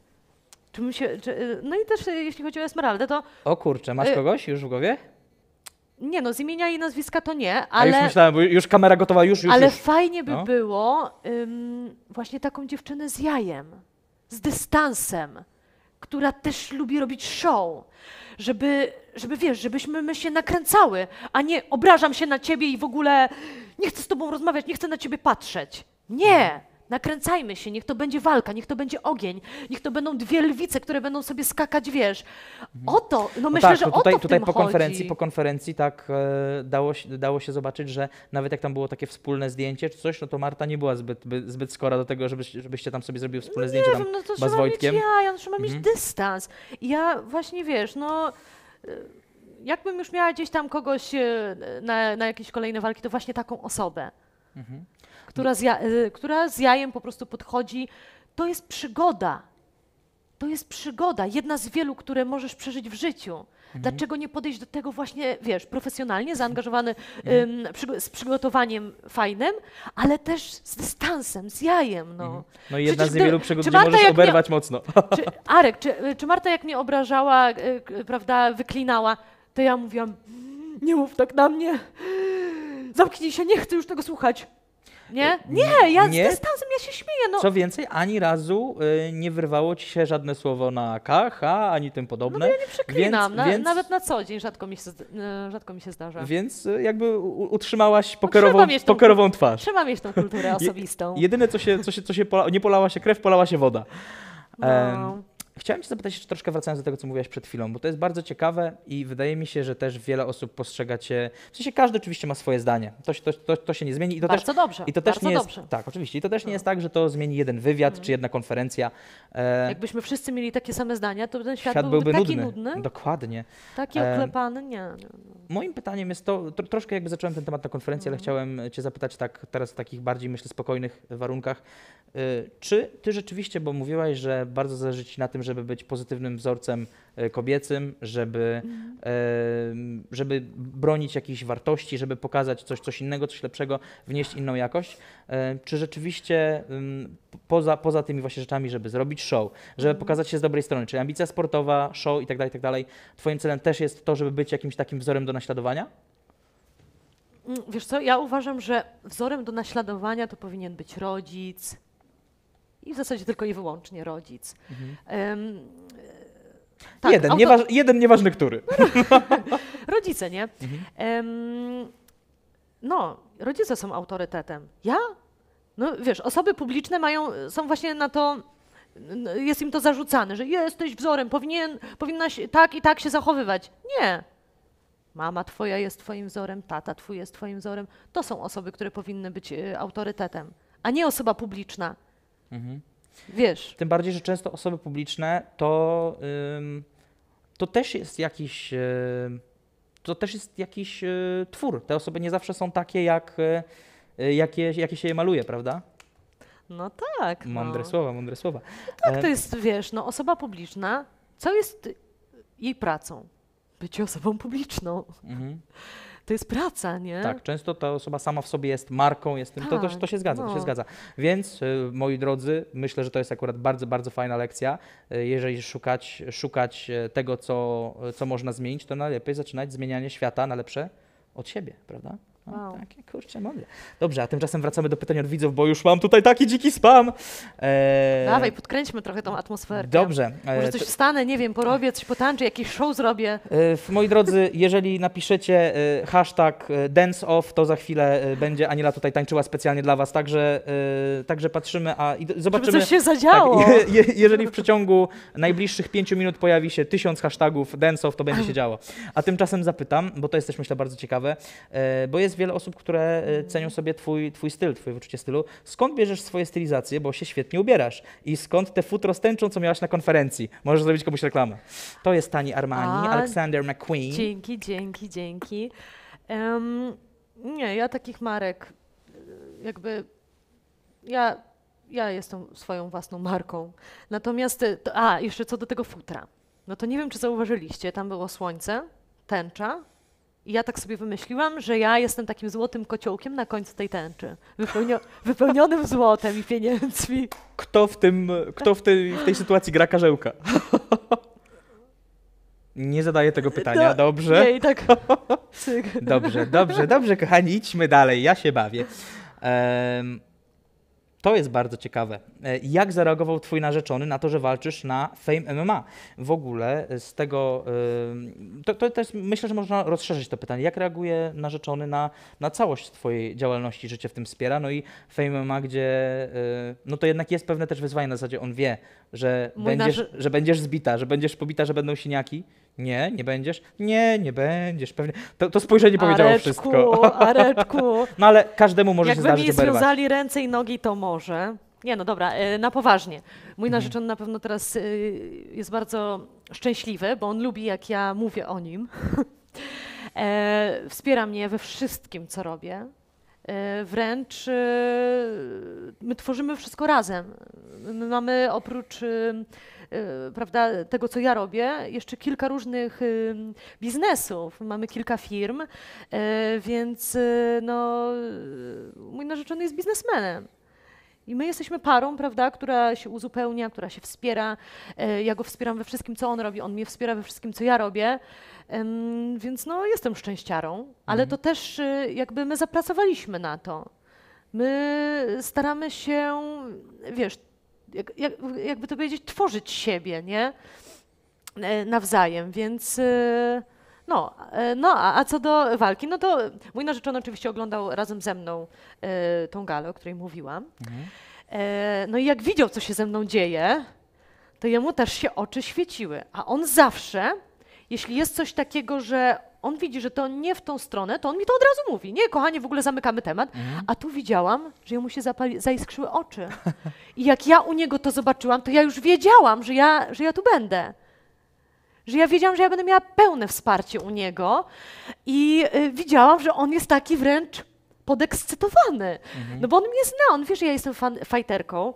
No i też jeśli chodzi o Esmeraldę, to... O kurczę, masz kogoś już w głowie? Nie no, z imienia i nazwiska to nie, A już myślałem, bo już kamera gotowa, już. Ale fajnie by było właśnie taką dziewczynę z jajem, z dystansem, która też lubi robić show, żeby wiesz, żebyśmy my się nakręcały, a nie obrażam się na ciebie i w ogóle nie chcę z tobą rozmawiać, nie chcę na ciebie patrzeć. Nie! Nakręcajmy się, niech to będzie walka, niech to będzie ogień, niech to będą dwie lwice, które będą sobie skakać, wiesz. O to, no myślę, że o to w tym chodzi. Po konferencji tak dało się zobaczyć, że nawet jak tam było takie wspólne zdjęcie czy coś, no to Marta nie była zbyt skora do tego, żebyście tam sobie zrobiły wspólne zdjęcie tam no to z Wojtkiem. Trzeba mieć dystans. I ja właśnie, wiesz, no... Jakbym już miała gdzieś tam kogoś na jakieś kolejne walki, to właśnie taką osobę. Która z jajem po prostu podchodzi. To jest przygoda. To jest przygoda, jedna z wielu, które możesz przeżyć w życiu. Dlaczego nie podejść do tego właśnie, wiesz, profesjonalnie, zaangażowany, z przygotowaniem fajnym, ale też z dystansem, z jajem, no. No i jedna z wielu przygód, gdzie możesz oberwać mocno. Arek, czy Marta jak mnie obrażała, prawda, wyklinała, to ja mówiłam, nie mów tak na mnie, zamknij się, nie chcę już tego słuchać. Nie? Nie, ja Nie? z dystansem, ja się śmieję, no. Co więcej, ani razu nie wyrwało ci się żadne słowo na K, H, ani tym podobne. Ja nie przeklinam, więc- nawet na co dzień rzadko mi się zdarza. Więc jakby utrzymałaś trzeba mieć tą pokerową twarz. Trzeba mieć tą kulturę osobistą. Jedyne, nie polała się krew, polała się woda. No. Chciałem cię zapytać jeszcze troszkę, wracając do tego, co mówiłaś przed chwilą, bo to jest bardzo ciekawe i wydaje mi się, że też wiele osób postrzega cię, w sensie każdy oczywiście ma swoje zdanie, to się nie zmieni i to Bardzo dobrze, i to też bardzo nie jest, dobrze. tak, oczywiście, i to też nie jest tak, że to zmieni jeden wywiad czy jedna konferencja. Jakbyśmy wszyscy mieli takie same zdania, to ten świat Świat byłby byłby taki nudny. nudny, Dokładnie. taki oklepany, nie. Moim pytaniem jest to, troszkę jakby zacząłem ten temat na konferencji, ale chciałem cię zapytać tak teraz w takich bardziej, myślę, spokojnych warunkach. Czy ty rzeczywiście, bo mówiłaś, że bardzo zależy ci na tym, żeby być pozytywnym wzorcem kobiecym, żeby bronić jakichś wartości, żeby pokazać coś innego, coś lepszego, wnieść inną jakość. Czy rzeczywiście poza tymi właśnie rzeczami, żeby zrobić show, żeby pokazać się z dobrej strony, czyli ambicja sportowa, show i tak dalej, twoim celem też jest to, żeby być jakimś takim wzorem do naśladowania? Wiesz co, ja uważam, że wzorem do naśladowania to powinien być rodzic i w zasadzie tylko i wyłącznie rodzic. Tak, Jeden nieważny który. rodzice, nie? No, rodzice są autorytetem. Ja? No wiesz, osoby publiczne są właśnie na to, jest im to zarzucane, że jesteś wzorem, powinnaś tak i tak się zachowywać. Nie. Mama twoja jest twoim wzorem, tata twój jest twoim wzorem. To są osoby, które powinny być autorytetem, a nie osoba publiczna. Wiesz. Tym bardziej, że często osoby publiczne to też jest jakiś twór. Te osoby nie zawsze są takie, jakie się je maluje, prawda? No tak. Mądre no. słowa, mądre słowa. Tak, to jest, wiesz, no osoba publiczna, co jest jej pracą? Bycie osobą publiczną. To jest praca, nie? Tak, często ta osoba sama w sobie jest marką, to się zgadza, to się zgadza. Więc moi drodzy, myślę, że to jest akurat bardzo, bardzo fajna lekcja. Jeżeli szukać tego, co można zmienić, to najlepiej zaczynać zmienianie świata na lepsze od siebie, prawda? Wow. Takie, kurczę, mądre. Dobrze, a tymczasem wracamy do pytań od widzów, bo już mam tutaj taki dziki spam. Dawaj, podkręćmy trochę tą atmosferkę. Dobrze. Może coś wstanę, nie wiem, porobię, coś potańczę, jakiś show zrobię. Moi drodzy, jeżeli napiszecie hashtag danceoff, to za chwilę będzie Aniela tutaj tańczyła specjalnie dla was, także patrzymy, zobaczymy. Żeby coś się zadziało. Tak, jeżeli w przeciągu najbliższych 5 minut pojawi się 1000 hashtagów danceoff, to będzie się działo. A tymczasem zapytam, bo to jest też myślę bardzo ciekawe, bo jest wiele osób, które cenią sobie twój styl, twoje wyczucie stylu. Skąd bierzesz swoje stylizacje, bo się świetnie ubierasz? I skąd te futro z tęczą, co miałaś na konferencji? Możesz zrobić komuś reklamę. To jest Tani Armani, Alexander McQueen. Dzięki. Nie, ja takich marek, jakby, ja jestem swoją własną marką. Natomiast, jeszcze co do tego futra. No to nie wiem, czy zauważyliście, tam było słońce, tęcza. I ja tak sobie wymyśliłam, że ja jestem takim złotym kociołkiem na końcu tej tęczy, wypełnionym złotem i pieniędzmi. Kto w tej sytuacji gra karzełka? Nie zadaję tego pytania, dobrze? Nie, i tak. Cyk. Dobrze, kochani, idźmy dalej, ja się bawię. To jest bardzo ciekawe. Jak zareagował twój narzeczony na to, że walczysz na Fame MMA? W ogóle z tego, to też myślę, że można rozszerzyć to pytanie. Jak reaguje narzeczony na całość twojej działalności, że cię w tym wspiera? No i Fame MMA, gdzie no to jednak jest pewne też wyzwanie na zasadzie, on wie, że będziesz zbita, że będziesz pobita, że będą siniaki. Nie będziesz? Nie będziesz. Pewnie. To spojrzenie powiedziało wszystko. Areczku. No ale każdemu może się Jakby zdarzyć mi oberwać. związali ręce i nogi, to może. Nie, no dobra, na poważnie. Mój narzeczony na pewno teraz jest bardzo szczęśliwy, bo on lubi, jak ja mówię o nim. Wspiera mnie we wszystkim, co robię. Wręcz my tworzymy wszystko razem. My mamy oprócz prawda, tego, co ja robię, jeszcze kilka różnych biznesów. Mamy kilka firm, więc no, mój narzeczony jest biznesmenem. I my jesteśmy parą, prawda, która się uzupełnia, która się wspiera. Ja go wspieram we wszystkim, co on robi, on mnie wspiera we wszystkim, co ja robię. Więc no, jestem szczęściarą, ale to też jakby my zapracowaliśmy na to. My staramy się, wiesz, jakby to powiedzieć, tworzyć siebie, nie? Nawzajem, więc a co do walki, no to mój narzeczony oczywiście oglądał razem ze mną tą galę, o której mówiłam. No i jak widział, co się ze mną dzieje, to jemu też się oczy świeciły. A on zawsze, jeśli jest coś takiego, że on widzi, że to nie w tą stronę, to on mi to od razu mówi. Nie, kochanie, w ogóle zamykamy temat. A tu widziałam, że jemu się zaiskrzyły oczy. I jak ja u niego to zobaczyłam, to ja już wiedziałam, że ja tu będę. Że ja wiedziałam, że ja będę miała pełne wsparcie u niego i widziałam, że on jest taki wręcz podekscytowany. No bo on mnie zna, on wie, że ja jestem fajterką.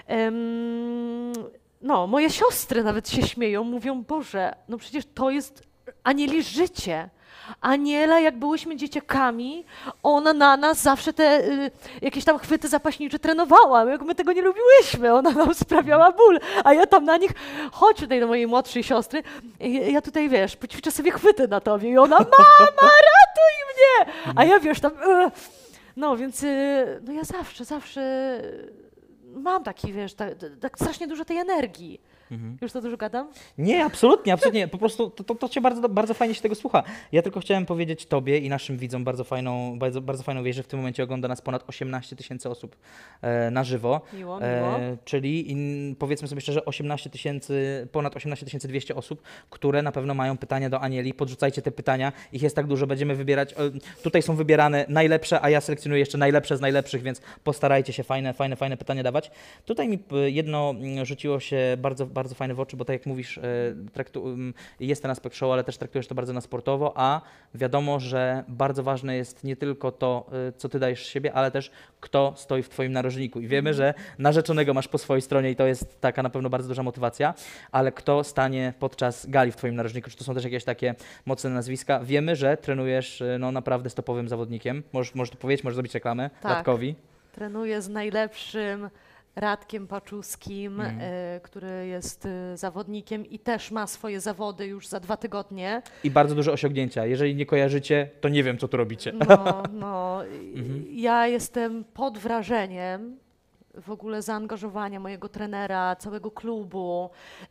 No, moje siostry nawet się śmieją, mówią, Boże, no przecież to jest Anieli życie. Aniela, jak byłyśmy dzieciakami, ona na nas zawsze te jakieś tam chwyty zapaśnicze trenowała. Jak my tego nie lubiłyśmy, ona nam sprawiała ból. A ja tam na nich, chodź tutaj do mojej młodszej siostry, ja tutaj, wiesz, poćwiczę sobie chwyty na tobie. I ona, mama, ratuj mnie! A ja, wiesz, tam... No, więc no ja zawsze mam taki, wiesz, tak strasznie dużo tej energii. Już to dużo gadam? Nie, absolutnie, absolutnie. Po prostu to cię bardzo fajnie się tego słucha. Ja tylko chciałem powiedzieć tobie i naszym widzom bardzo fajną wieść, że w tym momencie ogląda nas ponad 18 000 osób na żywo. Miło. Czyli powiedzmy sobie szczerze, ponad 18 200 osób, które na pewno mają pytania do Anieli. Podrzucajcie te pytania, ich jest tak dużo, będziemy wybierać. Tutaj są wybierane najlepsze, a ja selekcjonuję jeszcze najlepsze z najlepszych, więc postarajcie się fajne pytania dawać. Tutaj mi jedno rzuciło się bardzo fajne w oczy, bo tak jak mówisz, jest ten aspekt show, ale też traktujesz to bardzo na sportowo, a wiadomo, że bardzo ważne jest nie tylko to, co ty dajesz z siebie, ale też kto stoi w twoim narożniku. I wiemy, że narzeczonego masz po swojej stronie i to jest taka na pewno bardzo duża motywacja, ale kto stanie podczas gali w twoim narożniku, czy to są też jakieś takie mocne nazwiska. Wiemy, że trenujesz no naprawdę z topowym zawodnikiem. Możesz to powiedzieć, możesz zrobić reklamę Radkowi. Trenuję z najlepszym Radkiem Paczuskim, który jest zawodnikiem i też ma swoje zawody już za 2 tygodnie. I bardzo duże osiągnięcia. Jeżeli nie kojarzycie, to nie wiem, co tu robicie. No. Ja jestem pod wrażeniem w ogóle zaangażowania mojego trenera, całego klubu.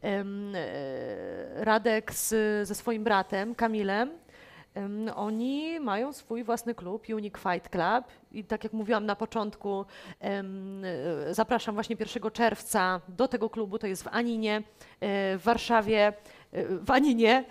Radek ze swoim bratem, Kamilem, oni mają swój własny klub, Unique Fight Club i tak jak mówiłam na początku, zapraszam właśnie 1 czerwca do tego klubu, to jest w Aninie, w Warszawie, w Aninie.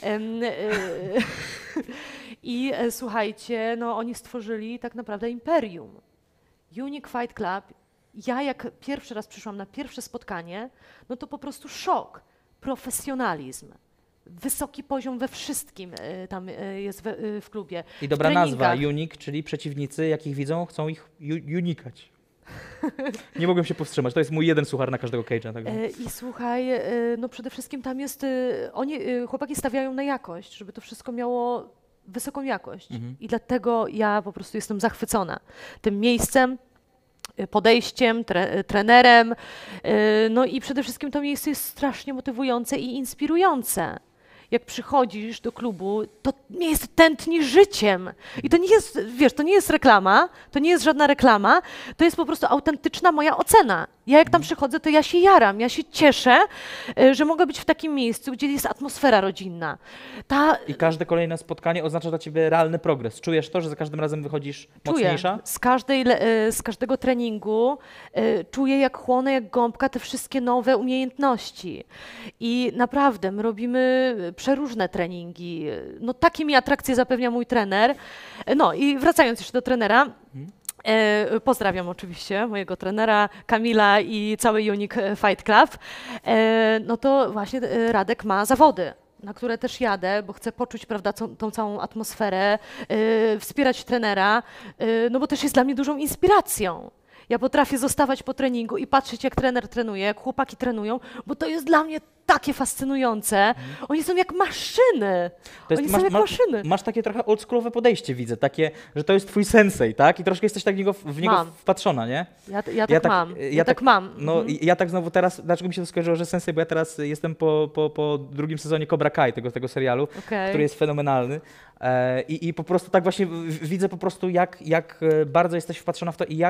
I słuchajcie, no oni stworzyli tak naprawdę imperium. Unique Fight Club, ja jak pierwszy raz przyszłam na pierwsze spotkanie, no to po prostu szok, profesjonalizm. Wysoki poziom we wszystkim tam jest w klubie. I dobra nazwa, Unique, czyli przeciwnicy, jakich widzą, chcą ich unikać. Nie mogłem się powstrzymać, to jest mój jeden suchar na każdego cage'a. Tak. I słuchaj, no przede wszystkim tam jest, chłopaki stawiają na jakość, żeby to wszystko miało wysoką jakość. I dlatego ja po prostu jestem zachwycona tym miejscem, podejściem, trenerem, no i przede wszystkim to miejsce jest strasznie motywujące i inspirujące. Jak przychodzisz do klubu, to miejsce tętni życiem. I to nie jest, wiesz, to nie jest reklama, to nie jest żadna reklama, to jest po prostu autentyczna moja ocena. Ja jak tam przychodzę, to ja się jaram, ja się cieszę, że mogę być w takim miejscu, gdzie jest atmosfera rodzinna. I każde kolejne spotkanie oznacza dla ciebie realny progres. Czujesz to, że za każdym razem wychodzisz mocniejsza? Z każdego treningu czuję, jak chłonę, jak gąbka te wszystkie nowe umiejętności. I naprawdę, my robimy przeróżne treningi. No takie mi atrakcje zapewnia mój trener. No i wracając jeszcze do trenera, pozdrawiam oczywiście mojego trenera Kamila i cały Unique Fight Club. No to właśnie Radek ma zawody, na które też jadę, bo chcę poczuć, prawda, tą całą atmosferę, wspierać trenera, no bo też jest dla mnie dużą inspiracją. Ja potrafię zostawać po treningu i patrzeć, jak trener trenuje, jak chłopaki trenują, bo to jest dla mnie takie fascynujące. Oni są jak maszyny. Oni są jak maszyny. Masz takie trochę oldschoolowe podejście, widzę, takie, że to jest twój sensei, tak? I troszkę jesteś tak w niego Mam. wpatrzona, nie? Ja tak mam. Ja tak mam. No ja tak znowu teraz, dlaczego mi się to skojarzyło, że sensei, bo ja teraz jestem po drugim sezonie Cobra Kai, tego serialu, Okej. który jest fenomenalny. I po prostu tak właśnie widzę po prostu, jak bardzo jesteś wpatrzona w to i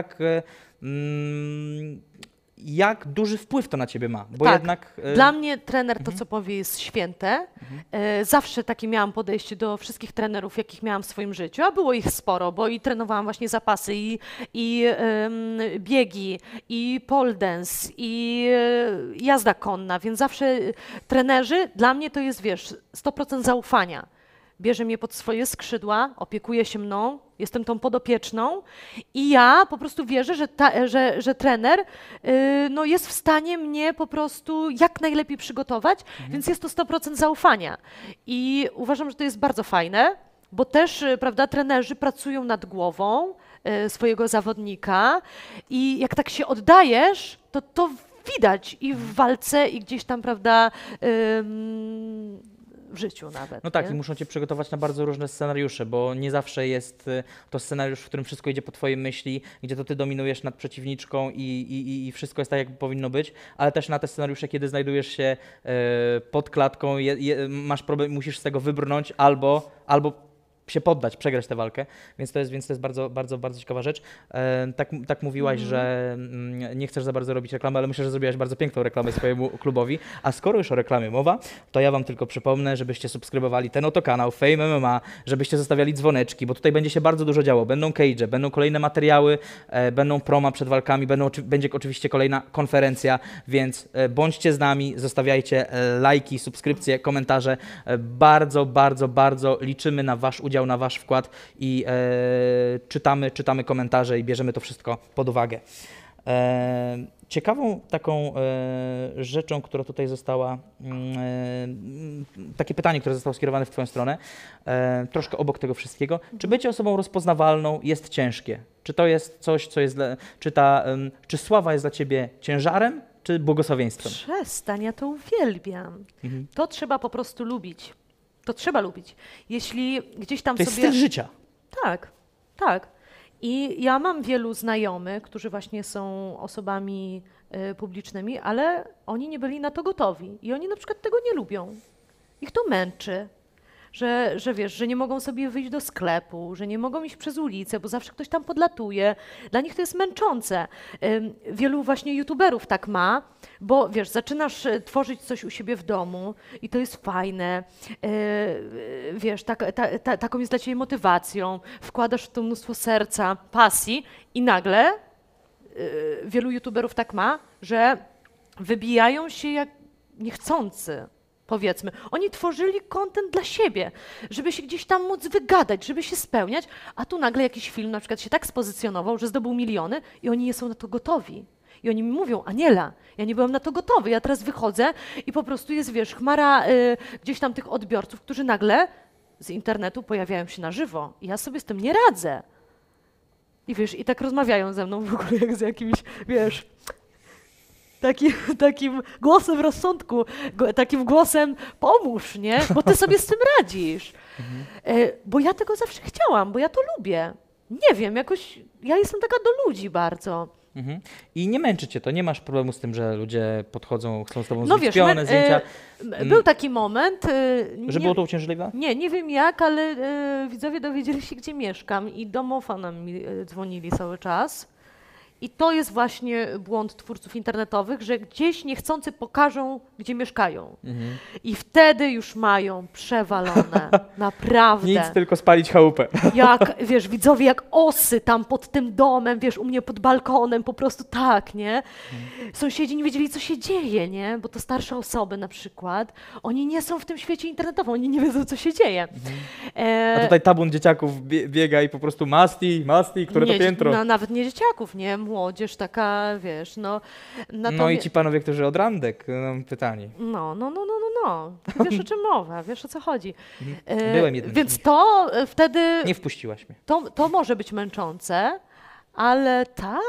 jak duży wpływ to na ciebie ma. Bo Tak. jednak... Dla mnie trener to, co powie, jest święte. Zawsze takie miałam podejście do wszystkich trenerów, jakich miałam w swoim życiu, a było ich sporo, bo i trenowałam właśnie zapasy, i biegi, i pole dance, i jazda konna, więc zawsze trenerzy, dla mnie to jest, wiesz, 100% zaufania. Bierze mnie pod swoje skrzydła, opiekuje się mną, jestem tą podopieczną i ja po prostu wierzę, że trener no jest w stanie mnie po prostu jak najlepiej przygotować, więc jest to 100% zaufania. I uważam, że to jest bardzo fajne, bo też, prawda, trenerzy pracują nad głową swojego zawodnika i jak tak się oddajesz, to widać i w walce, i gdzieś tam, prawda, w życiu nawet. No tak, nie? i muszą cię przygotować na bardzo różne scenariusze, bo nie zawsze jest to scenariusz, w którym wszystko idzie po twojej myśli, gdzie to ty dominujesz nad przeciwniczką i wszystko jest tak, jak powinno być, ale też na te scenariusze, kiedy znajdujesz się pod klatką, masz problem, musisz z tego wybrnąć albo się poddać, przegrać tę walkę, więc to jest bardzo, bardzo, bardzo ciekawa rzecz. Tak mówiłaś, że nie chcesz za bardzo robić reklamy, ale myślę, że zrobiłaś bardzo piękną reklamę swojemu klubowi, a skoro już o reklamie mowa, to ja wam tylko przypomnę, żebyście subskrybowali ten oto kanał Fame MMA, żebyście zostawiali dzwoneczki, bo tutaj będzie się bardzo dużo działo, będą cage'e, będą kolejne materiały, będą proma przed walkami, będzie oczywiście kolejna konferencja, więc bądźcie z nami, zostawiajcie lajki, subskrypcje, komentarze, bardzo, bardzo, bardzo liczymy na wasz udział, na wasz wkład i czytamy komentarze i bierzemy to wszystko pod uwagę. Ciekawą taką rzeczą, która tutaj została, takie pytanie, które zostało skierowane w twoją stronę, troszkę obok tego wszystkiego. Czy bycie osobą rozpoznawalną jest ciężkie? Czy to jest coś, co jest czy sława jest dla ciebie ciężarem, czy błogosławieństwem? Przestań, ja to uwielbiam. To trzeba po prostu lubić. To trzeba lubić. Jeśli gdzieś tam To jest sobie... styl życia. Tak, tak. I ja mam wielu znajomych, którzy właśnie są osobami publicznymi, ale oni nie byli na to gotowi. I oni na przykład tego nie lubią. Ich to męczy. Że wiesz, że nie mogą sobie wyjść do sklepu, że nie mogą iść przez ulicę, bo zawsze ktoś tam podlatuje. Dla nich to jest męczące. Wielu właśnie youtuberów tak ma, bo wiesz, zaczynasz tworzyć coś u siebie w domu i to jest fajne. Wiesz, taką jest dla ciebie motywacją, wkładasz w to mnóstwo serca, pasji i nagle wielu youtuberów tak ma, że wybijają się jak niechcący. Powiedzmy, oni tworzyli content dla siebie, żeby się gdzieś tam móc wygadać, żeby się spełniać, a tu nagle jakiś film na przykład się tak spozycjonował, że zdobył miliony i oni nie są na to gotowi. I oni mi mówią, Aniela, ja nie byłam na to gotowy, ja teraz wychodzę i po prostu jest, wiesz, chmara gdzieś tam tych odbiorców, którzy nagle z internetu pojawiają się na żywo i ja sobie z tym nie radzę. I wiesz, i tak rozmawiają ze mną w ogóle jak z jakimś, wiesz... Takim głosem rozsądku, takim głosem pomóż, nie? Bo ty sobie z tym radzisz. Bo ja tego zawsze chciałam, bo ja to lubię. Nie wiem, jakoś ja jestem taka do ludzi bardzo. I nie męczy cię to, nie masz problemu z tym, że ludzie podchodzą, chcą z tobą No zrobić wiesz, zdjęcia. był taki moment. Że było to uciążliwe? Nie wiem jak, ale widzowie dowiedzieli się, gdzie mieszkam i domofonem mi dzwonili cały czas. I to jest właśnie błąd twórców internetowych, że gdzieś niechcący pokażą, gdzie mieszkają. I wtedy już mają przewalone. Naprawdę. Nic, tylko spalić chałupę. Jak, wiesz, widzowie jak osy tam pod tym domem, wiesz, u mnie pod balkonem, po prostu tak, nie? Sąsiedzi nie wiedzieli, co się dzieje, nie? Bo to starsze osoby na przykład. Oni nie są w tym świecie internetowym, oni nie wiedzą, co się dzieje. A tutaj tabun dzieciaków biega i po prostu masti, które to piętro. Nawet nie dzieciaków, nie? Młodzież taka, wiesz, no... No i ci panowie, którzy od randek, pytani. No. Wiesz, o czym mowa, wiesz, o co chodzi. Byłem jednym z Więc nich. to wtedy... Nie wpuściłaś mnie. To może być męczące, ale tak,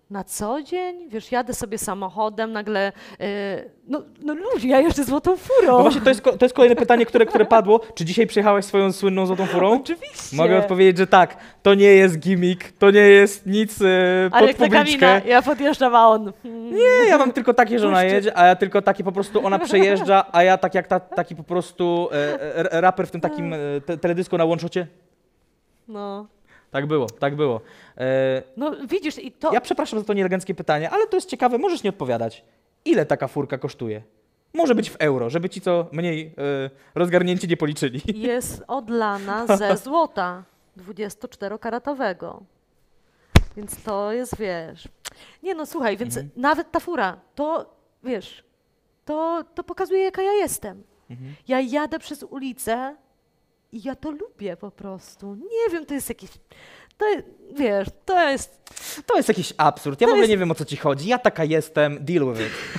na co dzień, wiesz, jadę sobie samochodem, nagle, no ludzie, ja jeżdżę złotą furą. No właśnie, to jest kolejne pytanie, które padło. Czy dzisiaj przyjechałaś swoją słynną złotą furą? Oczywiście. Mogę odpowiedzieć, że tak. To nie jest gimmick, to nie jest nic pod Ale jak ta publiczkę. Kamina, ja podjeżdżam, a on... Nie, ja mam tylko takie, że ona Puszczy. jedzie, a ja tylko takie po prostu ona przejeżdża, a ja tak jak taki po prostu raper w tym takim teledysku na Łączocie. No, Tak było, tak było. no widzisz, i to... Ja przepraszam za to nieeleganckie pytanie, ale to jest ciekawe, możesz nie odpowiadać. Ile taka furka kosztuje? Może być w euro, żeby ci co mniej rozgarnięci nie policzyli. jest odlana ze złota 24-karatowego. Więc to jest, wiesz... Nie no, słuchaj, więc nawet ta fura, to, wiesz, to pokazuje, jaka ja jestem. Ja jadę przez ulicę i ja to lubię po prostu. Nie wiem, to jest jakieś... wiesz, to jest... To jest jakiś absurd, ja w ogóle nie wiem, o co ci chodzi. Ja taka jestem, deal with it.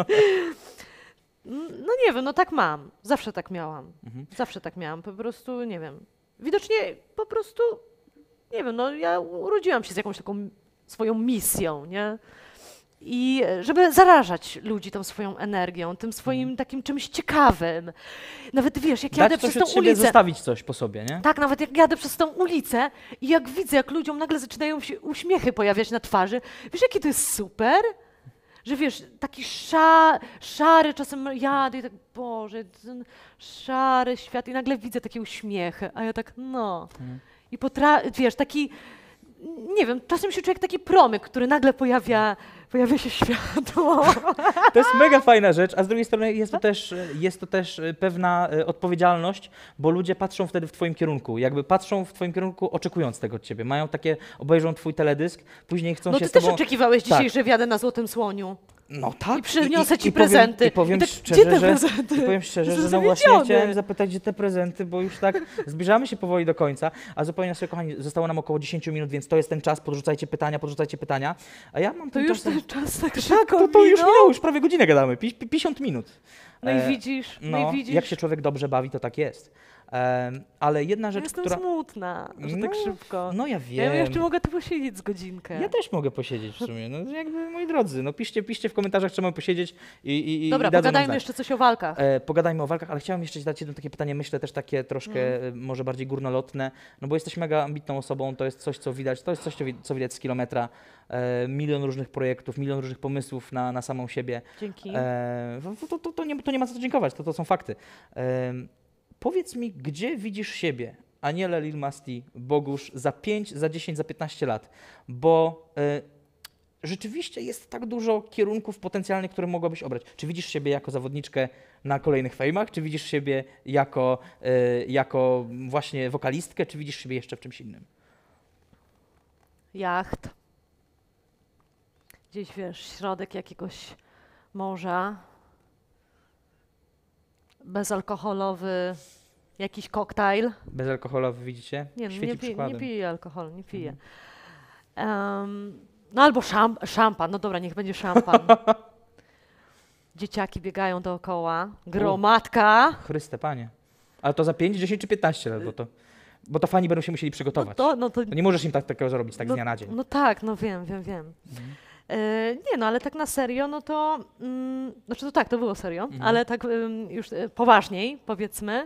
No nie wiem, no tak mam. Zawsze tak miałam. Zawsze tak miałam. Po prostu, nie wiem. Widocznie po prostu, nie wiem, no ja urodziłam się z jakąś taką swoją misją, nie? I żeby zarażać ludzi tą swoją energią, tym swoim takim czymś ciekawym. Nawet wiesz, jak jadę Dać coś przez od tą siebie, ulicę. zostawić coś po sobie, nie? Tak, nawet jak jadę przez tą ulicę i jak widzę, jak ludziom nagle zaczynają się uśmiechy pojawiać na twarzy, wiesz, jaki to jest super? Że wiesz, taki szary czasem jadę i tak, Boże, ten szary świat i nagle widzę takie uśmiechy, a ja tak, no. I wiesz, taki, nie wiem, czasem się czuję jak taki promyk, który nagle pojawia się światło. To jest mega fajna rzecz, a z drugiej strony jest to też pewna odpowiedzialność, bo ludzie patrzą wtedy w twoim kierunku, jakby patrzą w twoim kierunku oczekując tego od ciebie. Mają takie, obejrzą twój teledysk, później chcą No się ty z też tobą... oczekiwałeś dzisiaj, Tak. że wjadę na Złotym Słoniu. No tak. I przyniosę ci powiem- prezenty. I powiem I tak, szczerze, gdzie te że, prezenty? i powiem szczerze, Jestem że no właśnie zawiedziony. chciałem zapytać, gdzie te prezenty, bo już tak zbliżamy się powoli do końca, a zupełnie sobie, kochani, zostało nam około 10 minut, więc to jest ten czas, podrzucajcie pytania, a ja mam To ten już czas... ten czas tak Tak, szybko to już minął. minęło, już prawie godzinę gadamy, 50 minut. No i widzisz, Jak się człowiek dobrze bawi, to tak jest. Ale jedna rzecz, Jestem która... smutna, że tak szybko. No ja Ja wiem. jeszcze mogę tu posiedzieć z godzinkę. Ja też mogę posiedzieć w sumie. No jakby, moi drodzy, no piszcie w komentarzach, czy mamy posiedzieć i Dobra, i dadzą nam pogadajmy znać. jeszcze coś o walkach. Pogadajmy o walkach, ale chciałem jeszcze zadać jedno takie pytanie, myślę też takie troszkę może bardziej górnolotne, no bo jesteś mega ambitną osobą, to jest coś, co widać, to jest coś, co widać z kilometra. Milion różnych projektów, milion różnych pomysłów na samą siebie. Dzięki. To nie ma za co dziękować, to są fakty. Powiedz mi, gdzie widzisz siebie, Anielę, Lil Masti, Bogusz za 5, za 10, za 15 lat? Bo rzeczywiście jest tak dużo kierunków potencjalnych, które mogłabyś obrać. Czy widzisz siebie jako zawodniczkę na kolejnych fejmach? Czy widzisz siebie jako właśnie wokalistkę? Czy widzisz siebie jeszcze w czymś innym? Jacht. Gdzieś, wiesz, środek jakiegoś morza. Bezalkoholowy jakiś koktajl. Bezalkoholowy, widzicie? Nie, no, Świeci nie przykładem. piję alkoholu, nie piję. No albo szampan, no dobra, niech będzie szampan. Dzieciaki biegają dookoła, gromadka. Chryste, panie. Ale to za 5, 10 czy 15 lat, bo to fani będą się musieli przygotować. No to, To nie możesz im takiego zrobić tak z dnia na dzień. no tak, no wiem. Nie, no ale tak na serio, no to, znaczy to tak, to było serio, ale tak już poważniej, powiedzmy.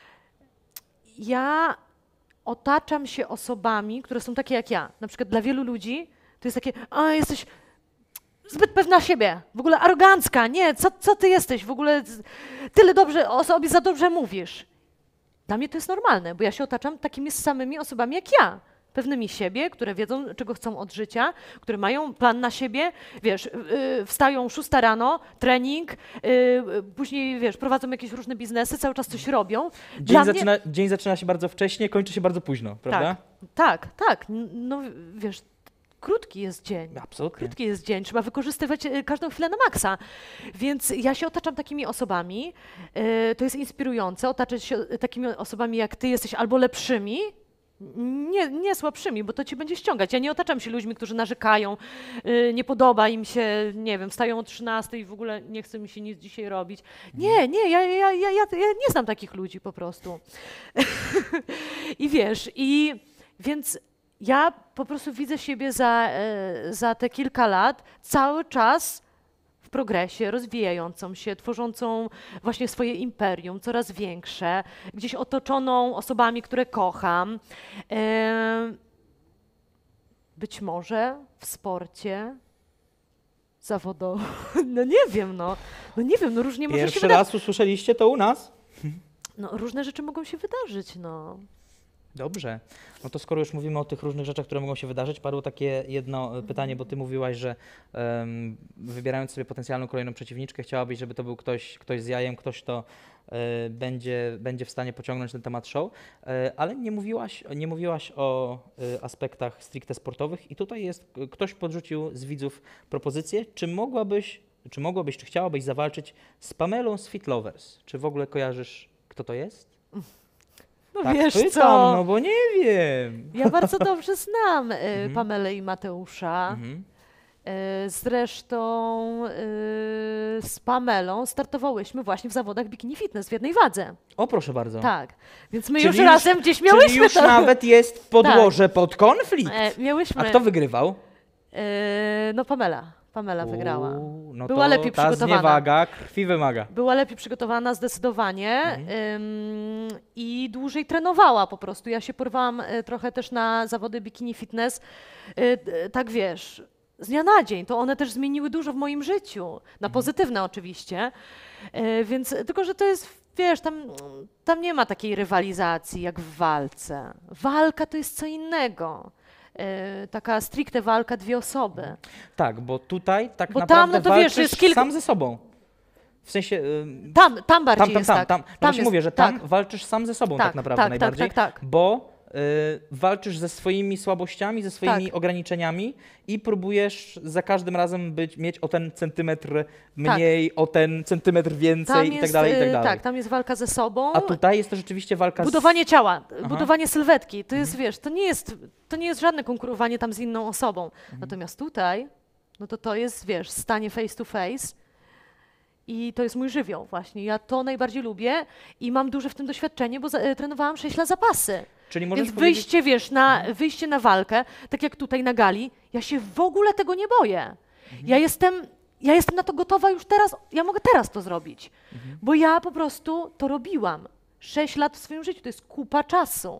Ja otaczam się osobami, które są takie jak ja. Na przykład dla wielu ludzi to jest takie, a jesteś zbyt pewna siebie, w ogóle arogancka, nie, co ty jesteś, w ogóle tyle dobrze o sobie za dobrze mówisz. Dla mnie to jest normalne, bo ja się otaczam takimi samymi osobami jak ja. Pewnymi siebie, które wiedzą, czego chcą od życia, które mają plan na siebie, wiesz, wstają 6 rano, trening, później, wiesz, prowadzą jakieś różne biznesy, cały czas coś robią. Dzień zaczyna się bardzo wcześnie, kończy się bardzo późno, prawda? Tak. No wiesz, krótki jest dzień. Absolutnie. Krótki jest dzień, trzeba wykorzystywać każdą chwilę na maksa. Więc ja się otaczam takimi osobami, to jest inspirujące, otaczać się takimi osobami jak ty, jesteś albo lepszymi, nie słabszymi, bo to ci będzie ściągać. Ja nie otaczam się ludźmi, którzy narzekają, nie podoba im się, nie wiem, wstają o 13 i w ogóle nie chce mi się nic dzisiaj robić. Nie, ja nie znam takich ludzi po prostu. I wiesz, więc ja po prostu widzę siebie za te kilka lat cały czas w progresie, rozwijającą się, tworzącą właśnie swoje imperium, coraz większe, gdzieś otoczoną osobami, które kocham. Być może w sporcie zawodowym, no nie wiem, no nie wiem, no różnie może się Pierwszy wydarzyć. raz usłyszeliście to u nas? No różne rzeczy mogą się wydarzyć, no. Dobrze. No to skoro już mówimy o tych różnych rzeczach, które mogą się wydarzyć, padło takie jedno pytanie, bo ty mówiłaś, że wybierając sobie potencjalną kolejną przeciwniczkę, chciałabyś, żeby to był ktoś z jajem, ktoś, kto będzie w stanie pociągnąć ten temat show, ale nie mówiłaś o aspektach stricte sportowych i tutaj ktoś podrzucił z widzów propozycję, czy mogłabyś, czy chciałabyś zawalczyć z Pamelą z Fit Lovers? Czy w ogóle kojarzysz, kto to jest? No Tak wiesz pytam, co, no bo nie wiem. ja bardzo dobrze znam Pamelę i Mateusza. Mhm. Zresztą z Pamelą startowałyśmy właśnie w zawodach bikini fitness w jednej wadze. O, proszę bardzo. Tak, więc my Czyli już już- razem gdzieś miałyśmy Czyli już to. nawet jest podłoże pod konflikt. Miałyśmy. A kto wygrywał? No Pamela wygrała. No Była to lepiej ta przygotowana. zniewaga krwi wymaga. Była lepiej przygotowana zdecydowanie i dłużej trenowała po prostu. Ja się porwałam trochę też na zawody bikini fitness. Tak wiesz, z dnia na dzień. To one też zmieniły dużo w moim życiu. Na pozytywne oczywiście. Więc tylko, że to jest, wiesz, tam nie ma takiej rywalizacji jak w walce. Walka to jest co innego. Taka stricte walka, dwie osoby. Tak, bo tutaj tak Bo tam, naprawdę no to wiesz, walczysz jest kilka- sam ze sobą. W sensie... Tam bardziej jest tak. No właśnie jest, mówię, że tam tak. walczysz sam ze sobą tak naprawdę najbardziej, tak. bo walczysz ze swoimi słabościami, ze swoimi Tak. ograniczeniami i próbujesz za każdym razem mieć o ten centymetr mniej, o ten centymetr więcej i tak dalej, i tak dalej. Tak, tam jest walka ze sobą. A tutaj jest to rzeczywiście walka Budowanie ciała, Aha. budowanie sylwetki, to jest, wiesz, to nie jest żadne konkurowanie tam z inną osobą. Natomiast tutaj, no to jest, wiesz, stanie face to face i to jest mój żywioł właśnie. Ja to najbardziej lubię i mam duże w tym doświadczenie, bo trenowałam 6 lat zapasy. Czyli możesz Więc powiedzieć... wyjście, wiesz, wyjście na walkę, tak jak tutaj na gali, ja się w ogóle tego nie boję. Ja jestem na to gotowa już teraz, ja mogę teraz to zrobić, bo ja po prostu to robiłam. 6 lat w swoim życiu, to jest kupa czasu.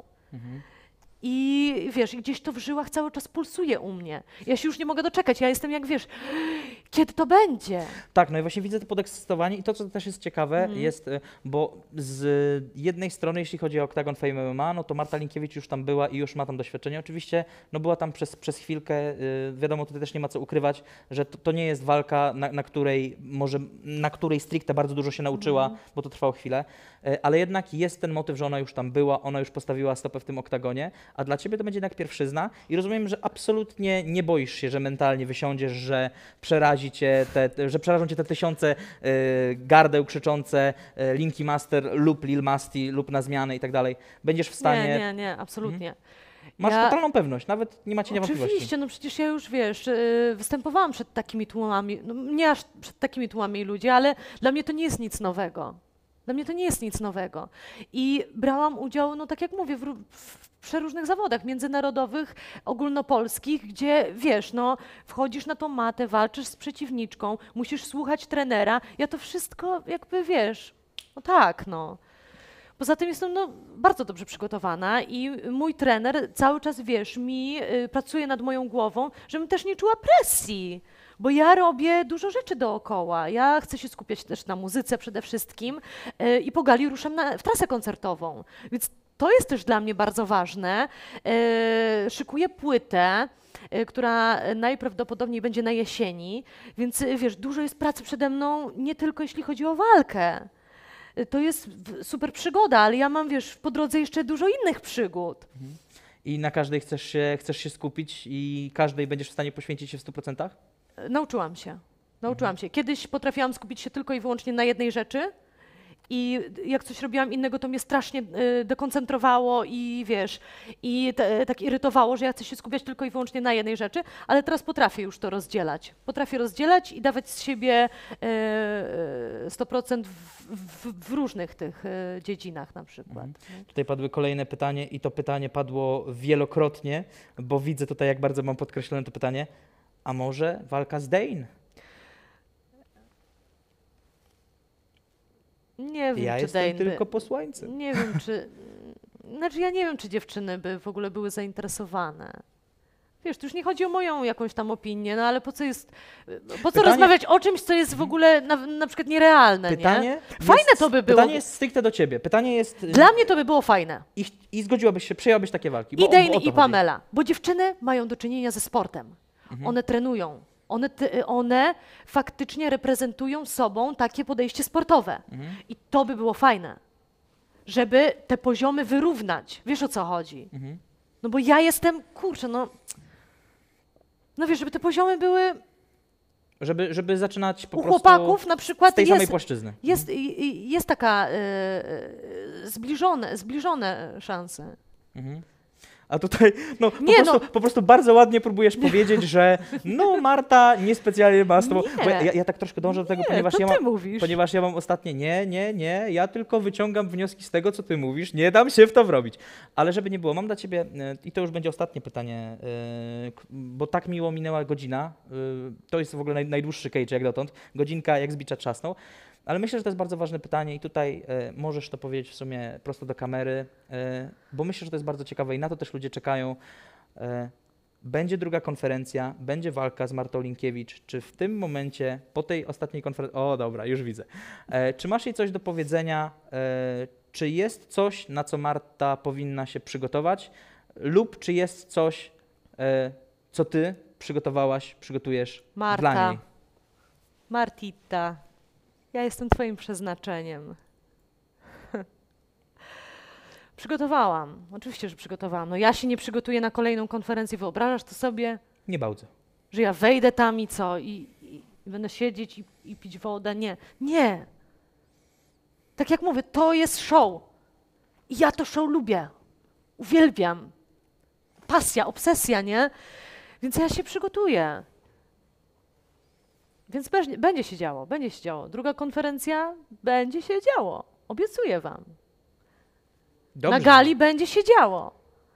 I wiesz, i gdzieś to w żyłach cały czas pulsuje u mnie. Ja się już nie mogę doczekać, ja jestem jak, wiesz, kiedy to będzie? Tak, no i właśnie widzę to podekscytowanie i to, co też jest ciekawe, jest, bo z jednej strony, jeśli chodzi o Octagon Fame MMA, no to Marta Linkiewicz już tam była i już ma tam doświadczenie. Oczywiście, no była tam przez chwilkę, wiadomo, tutaj też nie ma co ukrywać, że to nie jest walka, na której stricte bardzo dużo się nauczyła, bo to trwało chwilę, ale jednak jest ten motyw, że ona już tam była, ona już postawiła stopę w tym oktagonie, a dla ciebie to będzie jednak pierwszyzna i rozumiem, że absolutnie nie boisz się, że mentalnie wysiądziesz, że że przerażą cię te tysiące gardeł krzyczące Linki Master lub Lil Masti lub na zmianę i tak dalej. Będziesz w stanie... Nie, absolutnie. Masz Ja- totalną pewność, nawet nie macie wątpliwości. Oczywiście, no przecież ja już, wiesz, występowałam przed takimi tłumami, no nie aż przed takimi tłumami ludzi, ale dla mnie to nie jest nic nowego. Dla mnie to nie jest nic nowego. I brałam udział, no tak jak mówię, w przeróżnych zawodach międzynarodowych, ogólnopolskich, gdzie, wiesz, no wchodzisz na tą matę, walczysz z przeciwniczką, musisz słuchać trenera. Ja to wszystko jakby, wiesz, no tak, no. Poza tym jestem no, bardzo dobrze przygotowana i mój trener cały czas, wiesz, pracuje nad moją głową, żebym też nie czuła presji, bo ja robię dużo rzeczy dookoła. Ja chcę się skupiać też na muzyce przede wszystkim i po gali ruszam w trasę koncertową, więc to jest też dla mnie bardzo ważne. Szykuję płytę, która najprawdopodobniej będzie na jesieni, więc wiesz, dużo jest pracy przede mną, nie tylko jeśli chodzi o walkę. To jest super przygoda, ale ja mam, wiesz, po drodze jeszcze dużo innych przygód. I na każdej chcesz się skupić i każdej będziesz w stanie poświęcić się w 100%? Nauczyłam się. Kiedyś potrafiłam skupić się tylko i wyłącznie na jednej rzeczy I jak coś robiłam innego, to mnie strasznie dekoncentrowało i wiesz, i tak irytowało, że ja chcę się skupiać tylko i wyłącznie na jednej rzeczy, ale teraz potrafię już to rozdzielać. Potrafię rozdzielać i dawać z siebie 100% w różnych tych dziedzinach na przykład. nie? Tutaj padły kolejne pytanie i to pytanie padło wielokrotnie, bo widzę tutaj, jak bardzo mam podkreślone to pytanie. A może walka z Dane? Nie wiem, Ja czy jestem Dane by- tylko posłańcem. Nie wiem, czy... Znaczy ja nie wiem, czy dziewczyny by w ogóle były zainteresowane. Wiesz, tu już nie chodzi o moją jakąś tam opinię, no ale po co jest... Po co Pytanie- rozmawiać o czymś, co jest w ogóle na przykład nierealne, Pytanie nie? Fajne jest, to by było. Pytanie jest stricte do ciebie. Pytanie jest... Dla mnie to by było fajne. I zgodziłabyś się, przyjęłabyś takie walki. I o Dane to i chodzi. Pamela. Bo dziewczyny mają do czynienia ze sportem. One trenują. One faktycznie reprezentują sobą takie podejście sportowe. I to by było fajne, żeby te poziomy wyrównać. Wiesz, o co chodzi? No bo ja jestem, kurczę, no wiesz, żeby te poziomy były Żeby zaczynać po u prostu chłopaków na z przykład tej samej jest, płaszczyzny. jest taka zbliżone szanse. A tutaj Nie, po prostu bardzo ładnie próbujesz powiedzieć, że no Marta niespecjalnie ma z tobą... Nie. Bo ja tak troszkę dążę do tego, Nie, ponieważ to ja ty mam... mówisz. Ponieważ ja mam ostatnie nie, ja tylko wyciągam wnioski z tego, co ty mówisz, nie dam się w to wrobić. Ale żeby nie było, mam dla ciebie, i to już będzie ostatnie pytanie, bo tak miło minęła godzina, to jest w ogóle najdłuższy cage jak dotąd, godzinka jak z bicza trzasnął, ale myślę, że to jest bardzo ważne pytanie i tutaj możesz to powiedzieć w sumie prosto do kamery, bo myślę, że to jest bardzo ciekawe i na to też ludzie czekają. Będzie druga konferencja, będzie walka z Martą Linkiewicz. Czy w tym momencie, po tej ostatniej konferencji... O, dobra, już widzę. Czy masz jej coś do powiedzenia? Czy jest coś, na co Marta powinna się przygotować? Lub czy jest coś, co ty przygotujesz dla Marta, niej? Martita, ja jestem twoim przeznaczeniem. Przygotowałam, oczywiście, że przygotowałam. No ja się nie przygotuję na kolejną konferencję, wyobrażasz to sobie? Nie bałdzę. Że ja wejdę tam i co? I będę siedzieć i pić wodę? Nie. Nie. Tak jak mówię, to jest show. I ja to show lubię. Uwielbiam. Pasja, obsesja, nie? Więc ja się przygotuję. Więc będzie się działo, będzie się działo. Druga konferencja będzie się działo. Obiecuję wam. Dobrze. Na gali będzie się działo.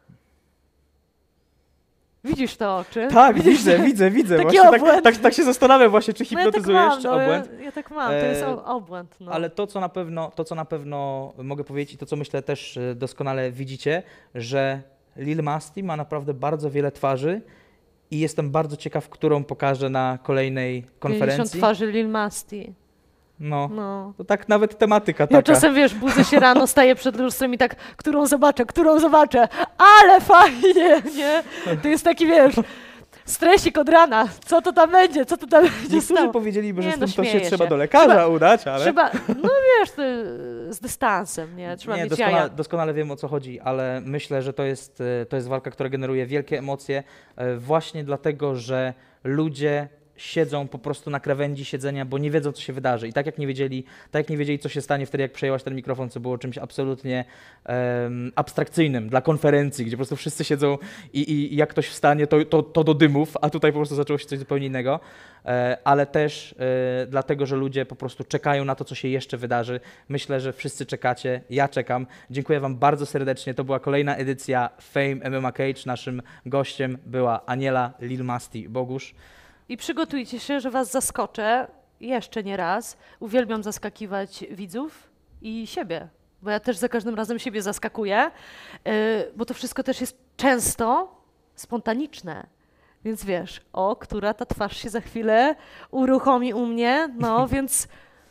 Widzisz te oczy? Tak, Widzisz widzę. Taki Właśnie obłęd. tak się zastanawiam właśnie, czy No ja tak hipnotyzujesz, mam, czy no, obłęd. ja tak mam, to jest obłęd. No. Ale to, co na pewno mogę powiedzieć i to, co myślę też doskonale widzicie, że Lil Masti ma naprawdę bardzo wiele twarzy i jestem bardzo ciekaw, którą pokaże na kolejnej 50 konferencji. twarzy Lil Masti. No, No. to tak nawet tematyka Ja taka. czasem, wiesz, budzę się rano, staję przed lustrem i tak, którą zobaczę, ale fajnie, nie? To jest taki, wiesz, stresik od rana, co to tam będzie Niektórzy stało? powiedzieliby, że Nie, z no, tym to się śmieję trzeba się. do lekarza Trzeba- udać, ale... No wiesz, z dystansem, nie? Trzeba Nie, mieć jaja. doskonale wiem, o co chodzi, ale myślę, że to jest walka, która generuje wielkie emocje właśnie dlatego, że ludzie siedzą po prostu na krawędzi siedzenia, bo nie wiedzą, co się wydarzy. I tak jak nie wiedzieli, co się stanie wtedy, jak przejęłaś ten mikrofon, co było czymś absolutnie abstrakcyjnym dla konferencji, gdzie po prostu wszyscy siedzą i jak ktoś wstanie, to do dymów, a tutaj po prostu zaczęło się coś zupełnie innego. Ale też dlatego, że ludzie po prostu czekają na to, co się jeszcze wydarzy. Myślę, że wszyscy czekacie, ja czekam. Dziękuję wam bardzo serdecznie. To była kolejna edycja Fame MMA Cage. Naszym gościem była Aniela Lil Masti Bogusz. I przygotujcie się, że was zaskoczę jeszcze nie raz. Uwielbiam zaskakiwać widzów i siebie, bo ja też za każdym razem siebie zaskakuję, bo to wszystko też jest często spontaniczne. Więc wiesz, która ta twarz się za chwilę uruchomi u mnie, no więc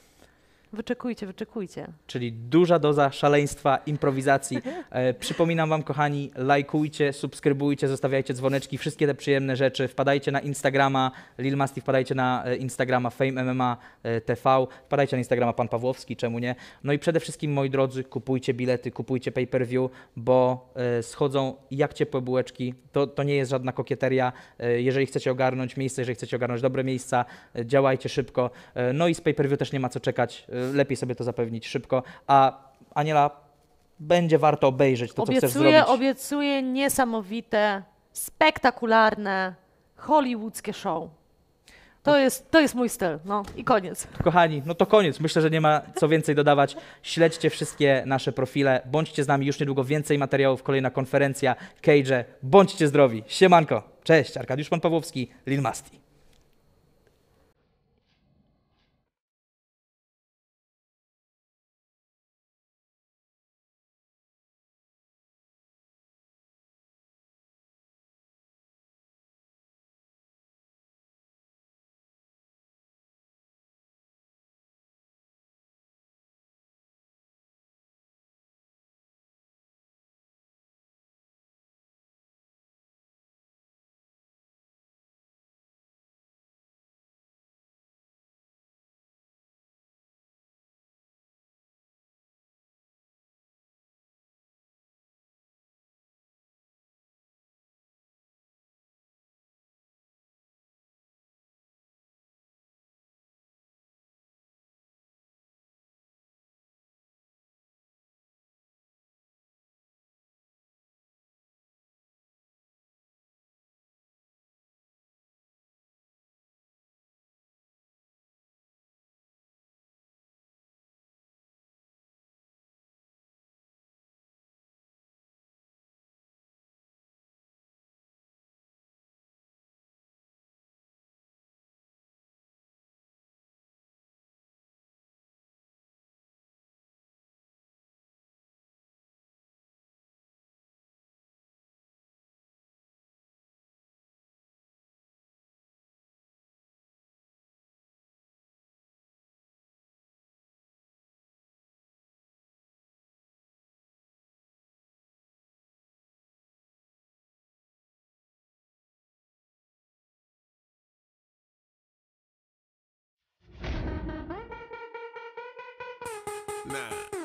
wyczekujcie. Czyli duża doza szaleństwa, improwizacji. Przypominam wam, kochani, lajkujcie, subskrybujcie, zostawiajcie dzwoneczki, wszystkie te przyjemne rzeczy. Wpadajcie na Instagrama Lil Masti, wpadajcie na Instagrama Fame MMA TV, wpadajcie na Instagrama Pan Pawłowski, czemu nie? No i przede wszystkim, moi drodzy, kupujcie bilety, kupujcie pay-per-view, bo schodzą jak ciepłe bułeczki. To nie jest żadna kokieteria. Jeżeli chcecie ogarnąć miejsce, jeżeli chcecie ogarnąć dobre miejsca, działajcie szybko. No i z pay-per-view też nie ma co czekać. lepiej sobie to zapewnić szybko. A Aniela, będzie warto obejrzeć to, co chcesz zrobić. Obiecuję niesamowite, spektakularne, hollywoodzkie show. To jest mój styl, no i koniec. Kochani, no to koniec. Myślę, że nie ma co więcej dodawać. Śledźcie wszystkie nasze profile. Bądźcie z nami już niedługo. Więcej materiałów, kolejna konferencja, Cage. Bądźcie zdrowi. Siemanko. Cześć. Arkadiusz Pan Pawłowski, Lil Masti. Nah.